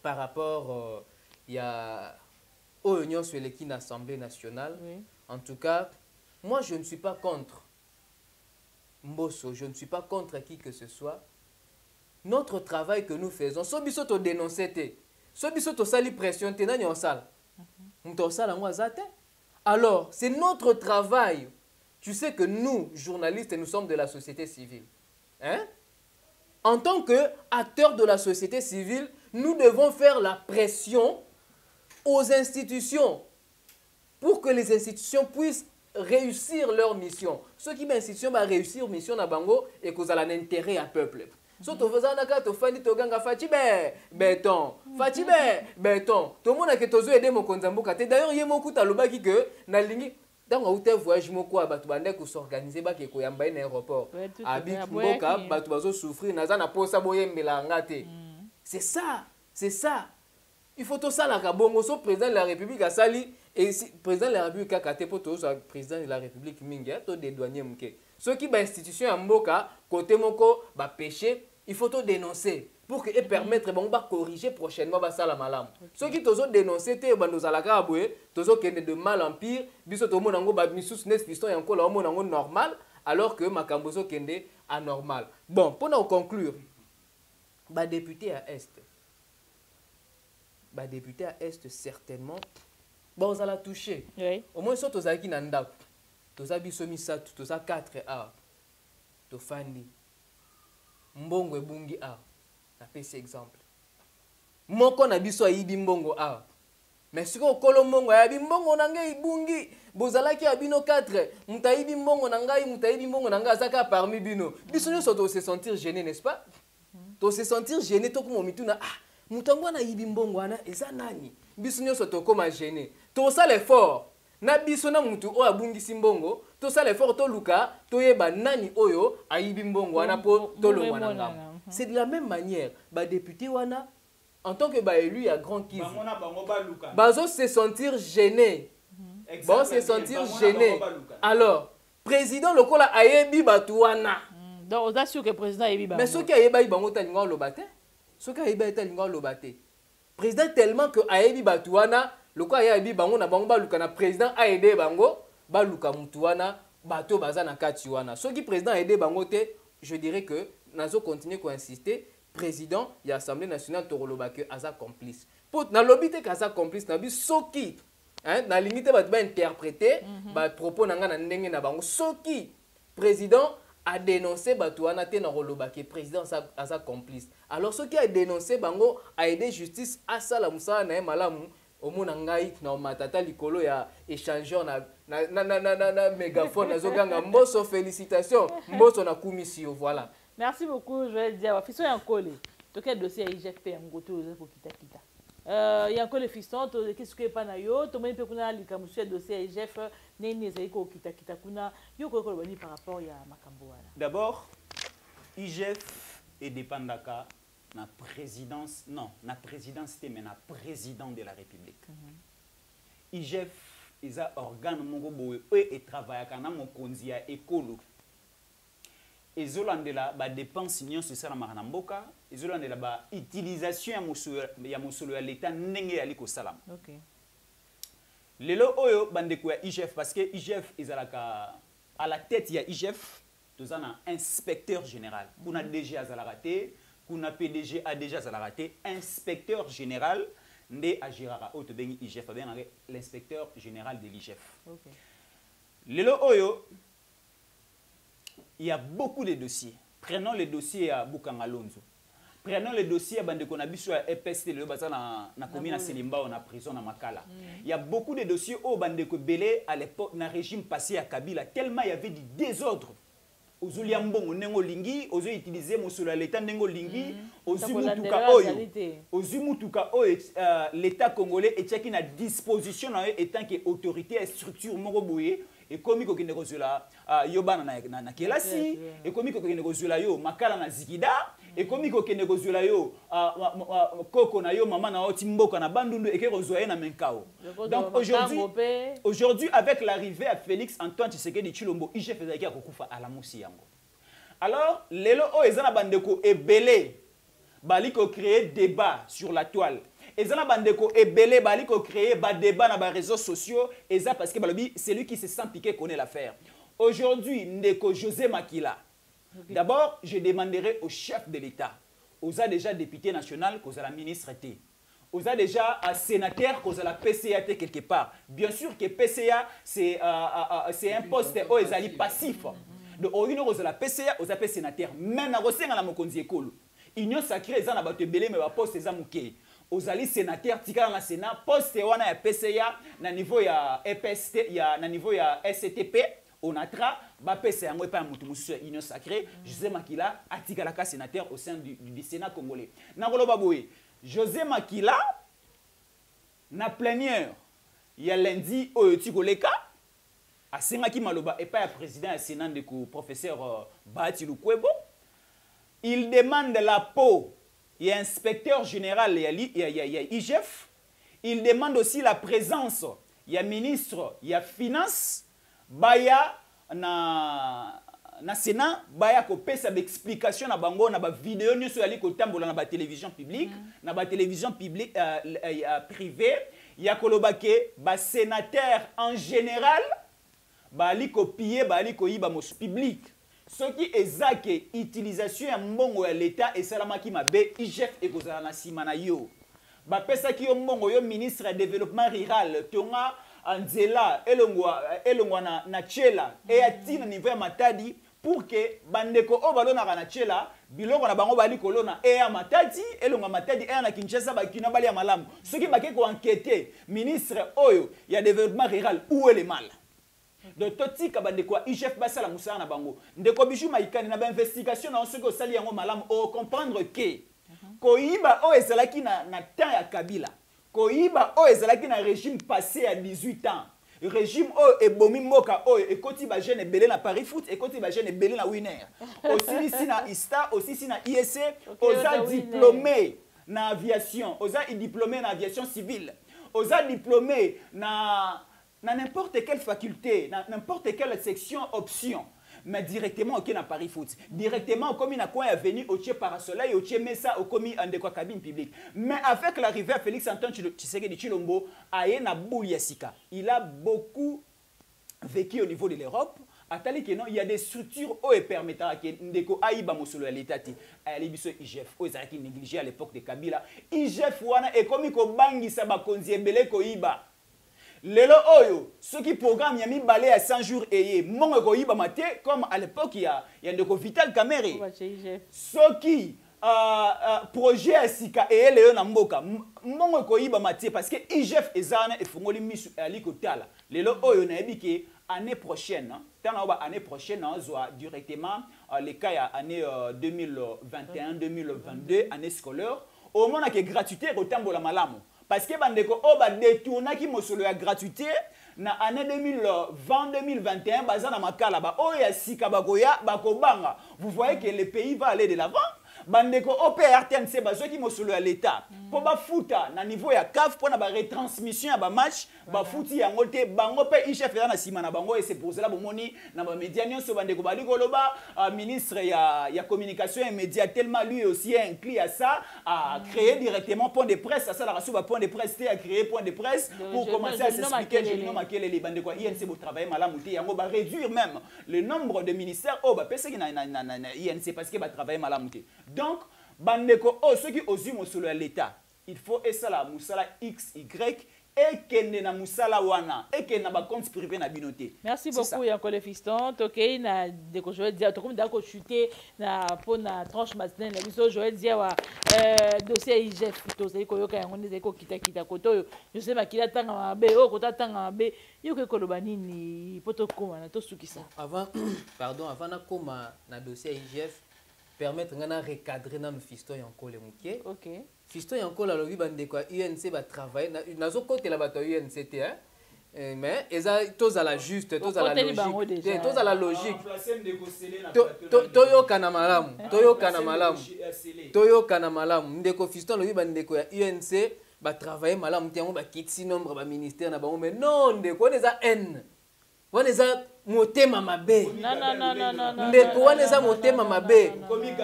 par rapport il y a Union sur l'équipe Assemblée nationale. Oui. En tout cas, moi je ne suis pas contre Mbosso, je ne suis pas contre qui que ce soit. Notre travail que nous faisons, so biso to dénoncer te, so biso to sali pression te nani on sala. Mto sala ngwa zate. Alors, c'est notre travail. Tu sais que nous, journalistes, nous sommes de la société civile. Hein? En tant qu'acteurs de la société civile, nous devons faire la pression aux institutions pour que les institutions puissent réussir leur mission. Ceux qui institutions va réussir mission na bango et que ça a l'intérêt à peuple. So to fazana ka to fandi to ganga fatibe béton béton to mona ke tozo aider mo konzambuka te d'ailleurs yemo kuta lobaki que na lingi dans un voyage moko batu bande ko s'organiser ba ke ko yamba na aéroport abi mboka batu bazo souffrir na za na posa boyembela ngate. C'est ça il faut tout ça la kabongo so président de la République a sali et si président de la République a katé pour to président de la République mingi to dédouaner mke ceux qui ba institution ya mboka côté moko ba péché. Il faut tout dénoncer pour que permettre de corriger prochainement la malam. Ceux qui ont dénoncé te bandos à la caboué, tozo kende de mal en pire, biso to monango ba misus nes piston et encore la monango normal alors que makambozo kende anormal. Bon, pour nous conclure, ba député à Est. Ba député à Est certainement bon ça l'a touché. Oui. Au moins so tozaki na ndako. Toza biso misatu, toza 4A. To fandi. Mbongo ebungi a na pesi exemple moko na biso ayibi mbongo a mais siko kolo mbongo ya mbongo na ngai ibungi bozalaki ya bino 4 mutayibi mbongo na ngai mutayibi mbongo na ngai azaka parmi bino biso nyoso to se sentir gêné n'est-ce pas to se sentir gêné to ko mituna mutango na yibi mbongo ana eza nani biso nyoso to koma gêné to ça l'effort na biso na mutu o abungisi mbongo to sala effort to luka to yeba nani oyo ayibi mbongo wana po to lo wana. C'est de la même manière ba député wana en tant que ba élu à Grand Kivu bazo se sentir gêné. Bon se sentir gêné. Alors président lokola ayebi batu wana donc on assure que président ayebi ba mais ce qui ayeba bango talinga lobate ce qui ayeba talinga lobate président tellement que ayebi batu wana loko ayebi bango na bango baluka na président a aidé bango baluka mutu wana bato baza na kati wana soki président a aidé bango te je dirais que nazo continuer ko insister président ya Assemblée nationale toroloba que aza complice pour na lobby te kaza complice na bi soki hein na limite ba interpréter ba propos nanga na ndenge na bango soki président a dénoncé bato wana te na roloba que président aza complice alors soki a dénoncé bango a aidé justice asala musala na malamu omona ngai na matata likolo ya échangeur na mégaphone azoganga mboso félicitations mboso na kumisio voilà. Merci beaucoup, je vais dire fiston ya nkole to quel dossier IGF ngoto pour kita ya nkole fiston to qu'est-ce que pas na yo to moni pe kuna likamusu dossier IGF nini ezali ko kita kuna yo ko bani par rapport ya makambo wana. D'abord IGF et dépendaka na présidence non na présidence mais na président de la République. IGF isa organe mongo boye et travaille kana mokonzi ya ekolo ezolandela ba dépense union sociale na mboka ezolandela ba utilisation ya mosolo ya l'état ndenge ya liko salam. OK. Lelo oyo bandeko ya IGF parce que IGF ezalaka à la tête ya IGF tozana inspecteur général. Kuna DG azalaka te kuna PDG a déjà raté inspecteur général nde agirara auto bengi IGF benga l'inspecteur général de l'IGF. OK. Lelo oyo il y a beaucoup de dossiers. Prenons les dossiers à Bukangalonzo. Prenons les dossiers à Bandekonabiso à EPST le bazana na commune à Selimba na prison à Makala. Il y a beaucoup de dossiers au Bandeko Belé à l'époque na régime passé à Kabila tellement il y avait du désordre. Ozuli ambongo nengo lingi, ozo utiliser mosolo l'état nengo lingi, ozimutuka oyo. Ozimutuka oyo l'état congolais et tchaki na disposition na étant que autorité et structure moko boye et comme ko kende kozula yobana na kelasi et comme ko kende kozula yo makala na zikida et comme ko kende kozula yo koko na yo mama na oti mboka na bandundu et ke kozwa na menkao. Donc aujourd'hui avec l'arrivée à Félix Antoine Tshisekedi Tshilombo IGF faisait kokufa à la musi yango. Alors lelo o ezana bandeko ebele baliko créer débat sur la toile Et ça, bandeko ebele bali ko créer ba débat dans les réseaux sociaux. Et ça parce que balobi, c'est lui qui se sent piqué connaît l'affaire. Aujourd'hui, ndeko José Makila. D'abord, je demanderai au chef de l'État, aux déjà député national, aux la ministre T, aux déjà sénateur, aux la PCA quelque part. Bien sûr que PCA, c'est un poste aux passif. Donc, aux la PCA, aux appels sénateur. Même à la mokonzi école. Union sacrée, ils ont battu belé, mais va poste les amouké. Aux alliés sénateurs, tika dans la Sénat, poste wana ya PCA, na niveau ya EPST, ya na niveau ya STP. On a tra, c'est un pas un union sacrée. José Makila, Atikalaka sénateur au sein du Sénat congolais. Nangolo Baboué, José Makila, na plénière, il y a lundi au Tigoleka, à Sengaki Maloba, et pas le président du Sénat, le professeur Bahati Lukwebo. Il demande la peau, il y a inspecteur général, il y a IGF. Il demande aussi la présence, il y a ministre, il y a finance. Baya na Sénat baya ko pesa d'explication na bango na ba vidéo nyoso yali ko tambola na ba télévision publique na ba télévision publique privée ya kolobake ba sénateur en général ba li ko piller ba li ko yiba mos public ce qui ezake utilisation ya mbongo ya l'état et salamaki mabe IGF e kozala na sima na yo ba pesa ki yo mbongo yo ministre de développement rural tonga Anzela, elongwa na chela et atina niveau ya matadi pour que bandeko o balona na chela biloko na bango bali kolona e ya matadi elongwa matadi e na Kinshasa bakina bali ya malamu soki bake ko enquêter ministre oyo ya développement rural où est le mal de totika bandeko IGF basala musala na bango ndeko bijou maikani na ba investigation na soki osali yango malamu o comprendre que koiba o ezalaki na temps ya Kabila Koiba o ezalaki na régime passé à 18 ans. Régime o ebomi mboka o ekoti ba jeune belé na Paris Foot ekoti ba jeune belé na Winner. Aussi ici na ISTA, aussi ici na ISC, oza diplômé na aviation, oza diplômé na aviation civile. Oza diplômé na n'importe quelle faculté, na n'importe quelle section option. Mais directement au na Paris Foot, directement au commis na coin avenue au Tché Parasoleil, au Tché Messa, au commis en déco cabine publique. Mais avec l'arrivée à Félix Antoine Tshisekedi Tshilombo, aye na Bouliasika, il a beaucoup vécu au niveau de l'Europe. Atali que non, il y a des structures où il permettra que ndeko aïba mosolo ya l'état ti ali biso IGF o ezaki négligé à l'époque de Kabila. IGF wana e komi ko bangisa ba konzi ebele ko iba. Lelo oyo, ceux qui programment yami balé à 100 jours et mon ko yiba maté comme à l'époque il y a ndeko Vital Kamerhe. Ceux qui projet à Sika et Léon Namboka mon ko yiba maté parce que IGF ezana e fongoli misu ali ko tala. Lelo oyo na ebike année prochaine, année prochaine, on va directement les cas à année 2021-2022, année scolaire, au moment que gratuité retombe la malamu. Parce que bandeko o ba détourna ki mosolo ya gratuité na année 2020-2021 bazana makala ba o ya sika bakoya bakobanga. Vous voyez que le pays va aller de l'avant. Bandeko OPRTNC bazo ki mosolo ya l'état po ba futa na niveau ya CAF po na ba retransmission ya ba match ba futi yango te bango pe IGF na sima na bango et c'est pour cela bomoni na ba média nyonso bandeko bali koloba ministre ya communication et médias tellement lui aussi est inclus à ça à créer directement point de presse à ça la rassou ba point de presse à créer point de presse pour commencer à s'expliquer je nomme quel les bandeko INC bo travailler malamu te yango ba réduire même le nombre de ministères oh ba pesa ki na INC parce que ba travailler malamu te. Donc, bandeko, ceux qui osent mosolo à l'État, il faut et ça la musala X, Y, et que na musala wana, et que na ba compte privé na binoté. Merci beaucoup, Yanko le fiston. Ok, na deko je vais dire, comme d'accord chuté na pour na tranche matinée, na biso je vais dire dossier IGF, to c'est ko yoka yango ndeze ko kita koto. Je sais makila tanga mabe, o kota tanga mabe, yoke kolobani ni poto koma na to sukisa. Avant, pardon, avant na koma na dossier IGF. Permettre de recadrer dans le fiston Yanko le mouké. OK. Fiston Yanko la lobi bande quoi UNC va travailler na zo côté la bato UNC te hein. Mais eza tous à la juste, tous à la logique. Tous à la logique. Toyo kana malamu, toyo kana malamu. Toyo kana malamu. Ndeko fiston lobi bande quoi UNC va travailler malamu tiango ba kitsi nombre ba ministère na ba mais non ndeko on eza N. On eza motema mabe. Non. Ndeko wana eza motema mabe.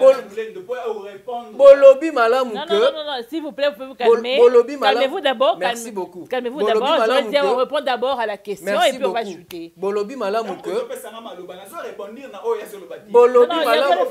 Bolobi malamu que. Non, s'il vous plaît, vous pouvez vous calmer. Calmez-vous d'abord. Merci beaucoup. Calmez-vous d'abord. Je vais dire, on répond d'abord à la question et puis on va ajouter. Bolobi malamu que. Bolobi malamu.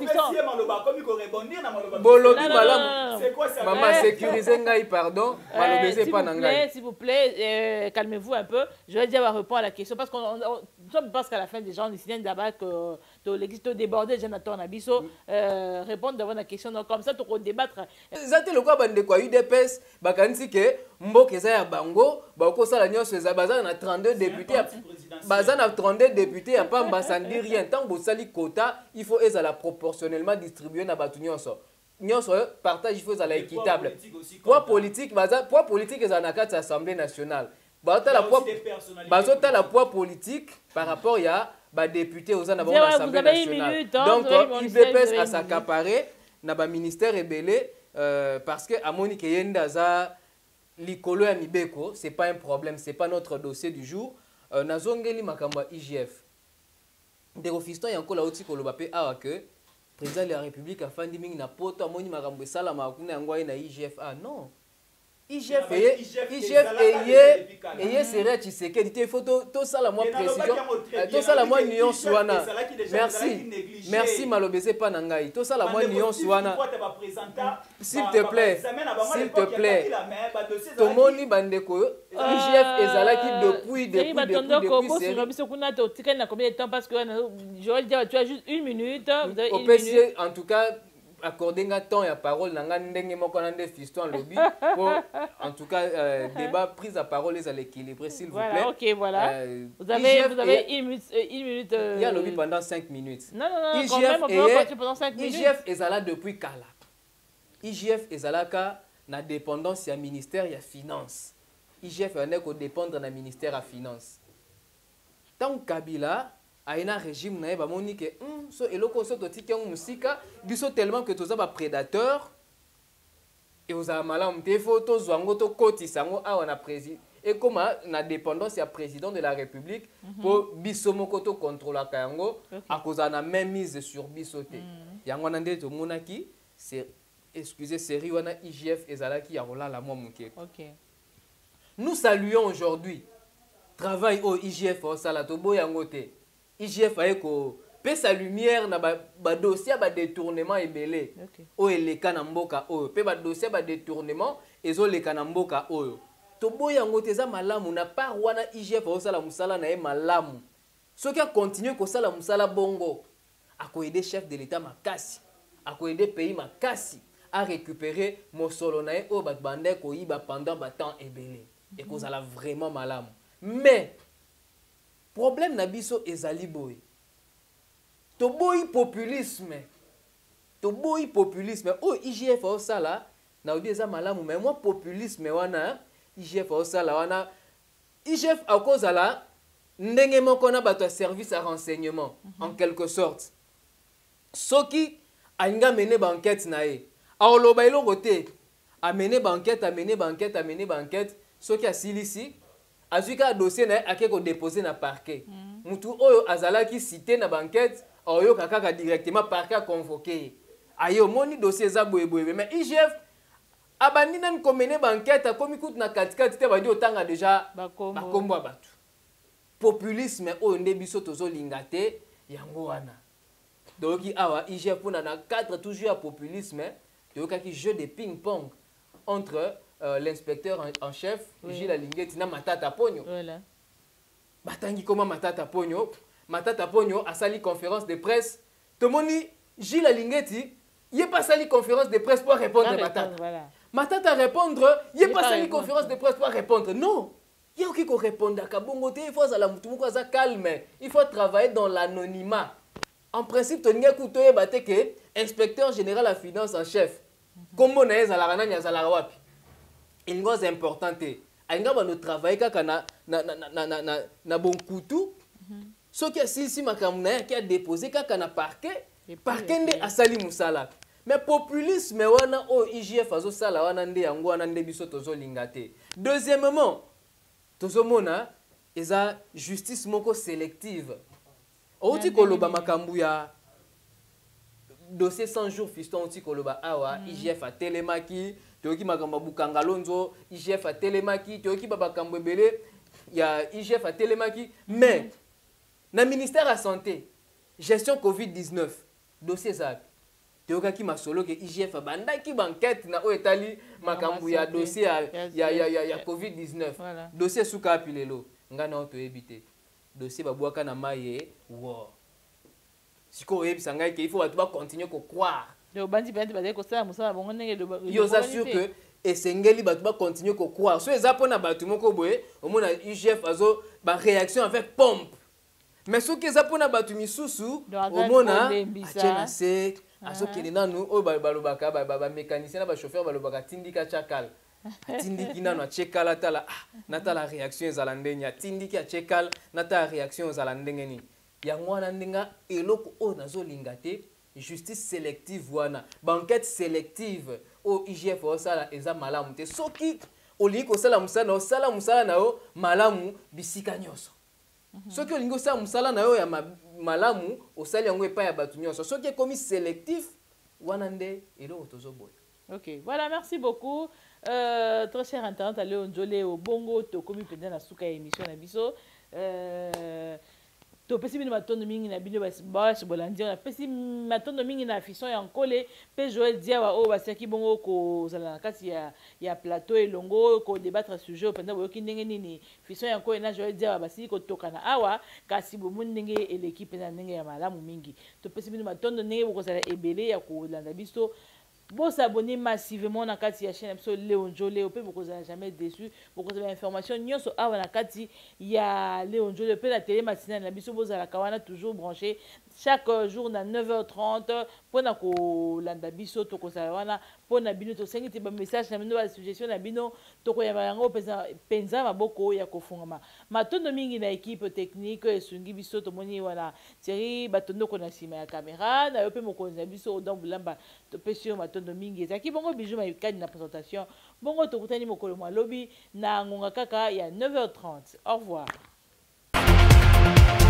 Bolobi malamu. Maman sécurisez ngai pardon. S'il vous plaît, calmez-vous un peu. Je vais dire, on va répondre à la question parce qu'on pense qu'à la fin des gens décident d'abord que l'existe débordé, Jonathan Nabiso répondre devant la question. Donc comme ça, tu peux débattre. Zate le quoi bande quoi UDPS bakanisi que mbokeza ya bango bako la nyonso eza baza na 32 députés baza na 32 députés ya pamba ça ne dit rien tant que sali quota il faut ezala proportionnellement distribué na batu nyonso nyonso partage il faut ezala équitable poids politique ezala na kati assemblée nationale bazota la poids politique par rapport ya ba député aux assemblée nationale donc UDPS a s'accaparé na ba ministère rebelle parce que amoni ke yenda za likolo ya mibeko c'est pas un problème, c'est pas notre dossier du jour. Nazongeli makambo IGF de ofiston yanko la oti koloba pe awa que président de la République a fandi mingi na poto amoni makambo sala makuna yango na IGF. Ah non, IGF et serait Tshisekedi il faut tout ça la moi précision tout ça la moi nuance wana merci malobese pa nangai tout ça la moi nuance wana s'il te plaît tomoni bandeko IGF ezalaki depuis combien de temps parce que Joël tu as juste une minute en tout cas accorder un temps et la parole fiston lobby pour en tout cas débat prise à parole les à l'équilibre s'il vous plaît. Ok, voilà. Vous avez une minute. Il y a lobby pendant 5 minutes. Non, quand même, on peut continuer pendant 5 minutes. IGF est là depuis Kala. IGF est là na dépendance du ministère de la finance. IGF est ko dépendre du ministère de la finance. Tant Kabila aina régime na ba moni que so eloko so to tiki musika biso tellement que toza ba prédateur et oza malamu te photo zwango to koti sango awa na président et comme na dépendance ya président de la République pour biso moko to contrôler kango à cause na même mise sur biso te yango na ndeto monaki c'est excusez série wana IGF ezalaki ya rolala mwa muke. OK. Nous saluons aujourd'hui travail au IGF au salato boyango te. IGF a pe sa lumière na ba dossier ba détournement ebelé o eleka na mboka oyo pe ba dossier ba détournement ezo leka na mboka oyo to boyango teza malamu na par wana IGF o sala musala na e malamu soki a continuer ko sala musala bongo ako aider chef de l'état makasi ako aider pays makasi à récupérer mosolo na e o ba bande ko yiba pendant ba temps ebelé et ko sala vraiment malamu mais problème na biso ezali boy. To boy populisme. Oh IGF au sala na odi eza malamu mais moi populisme wana IGF au sala wana IGF a cause la ndenge moko na bato service à renseignement en quelque sorte. Soki ainga mener ba enquête na e. Aoloba ilo côté a mener ba enquête soki asilisi azuka dossier na akeko déposer na parquet mutu oyo azalaki cité na banquette oyo kaka directement parquet a convoqué ayo moni dossier za boyeboye mais IGF abandi nan komene banquette akomi kutu na katikati te bandi otanga déjà bakombo abatu populisme oyo nde biso tozolinga te yango wana donc awa IGF pona na cadre toujours ya populisme toyokaki jeu de ping pong entre l'inspecteur en chef, Gilles Alingeti, na Matata Pogno. Voilà. Batangi comment Matata Pogno a sali conférence de presse. Tomoni Gilles Alingeti, il n'est pas sali conférence de presse pour répondre à Matata. Voilà. Matata répondre, il n'est pas sali conférence de presse pour répondre. Non. Il y a qui répondre à Kabongote, il faut calme. Il faut travailler dans l'anonymat. En principe, tu n'as pas que inspecteur général de la finance en chef. Comment on a la il est important que nous travaillons na bon couteau. Ce qui est si makamuna qui a déposé na parquet nde asali musala. Mais populisme wana o IGF azo sala wana nde yango wana nde biso tozo lingate. Deuxièmement, tozomona eza justice moko sélective. Oti koloba makambu ya dossier 100 jours fiston oti koloba awa IGF a telemaki toki makamba bukanga lonzo IGF a telemaki toki baba kambebele ya IGF a telemaki mais na ministère de la santé gestion Covid-19 dossier ça toki masolo ke IGF a bandaki banquette na o etali makambu ya dossier ya Covid-19 dossier suka apilelo ngana auto éviter dossier babwaka na maye wo siko ebisa ngai ke il faut ba continuer ko croire yo bandi ko sala musala bongo ndenge yo ça sûr que esengeli batu ba continuer ko croire so eza pona batu moko boye omona IGF azo ba réaction avec pompe mais so ke eza pona batu misusu omona achena se aso kele nanu o balobaka ba mécanicien na ba chauffeur balobaka tindika chakal tindiki nanu achekala tala natala réaction ezala ndenya tindiki achekala natala réaction ezala ndengeni yango wana ndenga eloko o nazolinga te justice sélective wana banquette sélective o IGF osala eza malamu te soki olingi kosala musala na yo malamu bisika nyonso soki olingi osala musala na yo ya malamu osali yango epai ya bato nyonso soki ekomi sélectif wana nde eloko tozoboya. Ok, voilà, merci beaucoup. Très cher internaute, Léo Njole au bongo, to komi pendant la souka émission na biso. To pesi bino matondo mingi na bino basi bolandi na pesi matondo mingi na fisson ya nkole pe Joël Diawa o basaki bongo ko zala na kati ya plateau elongo ko débattre sujet pendant boyoki ndenge nini fisson ya nkole na Joël Diawa basi ko tokana awa kasi bomu ndenge l'équipe na ndenge ya malamu mingi to pesi bino matondo ndenge boko zala ebele ya ko landa biso. Bon, s'abonner massivement na kati ya chaîne episode Léo Njole au pe beaucoup jamais déçu beaucoup de informations nyonso awa na kati ya Léo Njole pe la télé matinale na biso bozala kawana toujours branché chaque jour na 9h30 pour na ko landa biso to ko sala wana pour na bino to sengiti ba message na bino ba suggestion na bino to ko ya yango penza maboko ya kofungama matondo mingi na équipe technique esungi biso to moni wana Thierry batondo ko na sima ya caméra na yo pe mokonzi na biso dans bulamba to pe sur matondo mingi ezaki bongo bijou maikadi na présentation bongo tokutani mokolo mwa lobi na ngonga kaka ya 9h30. Au revoir.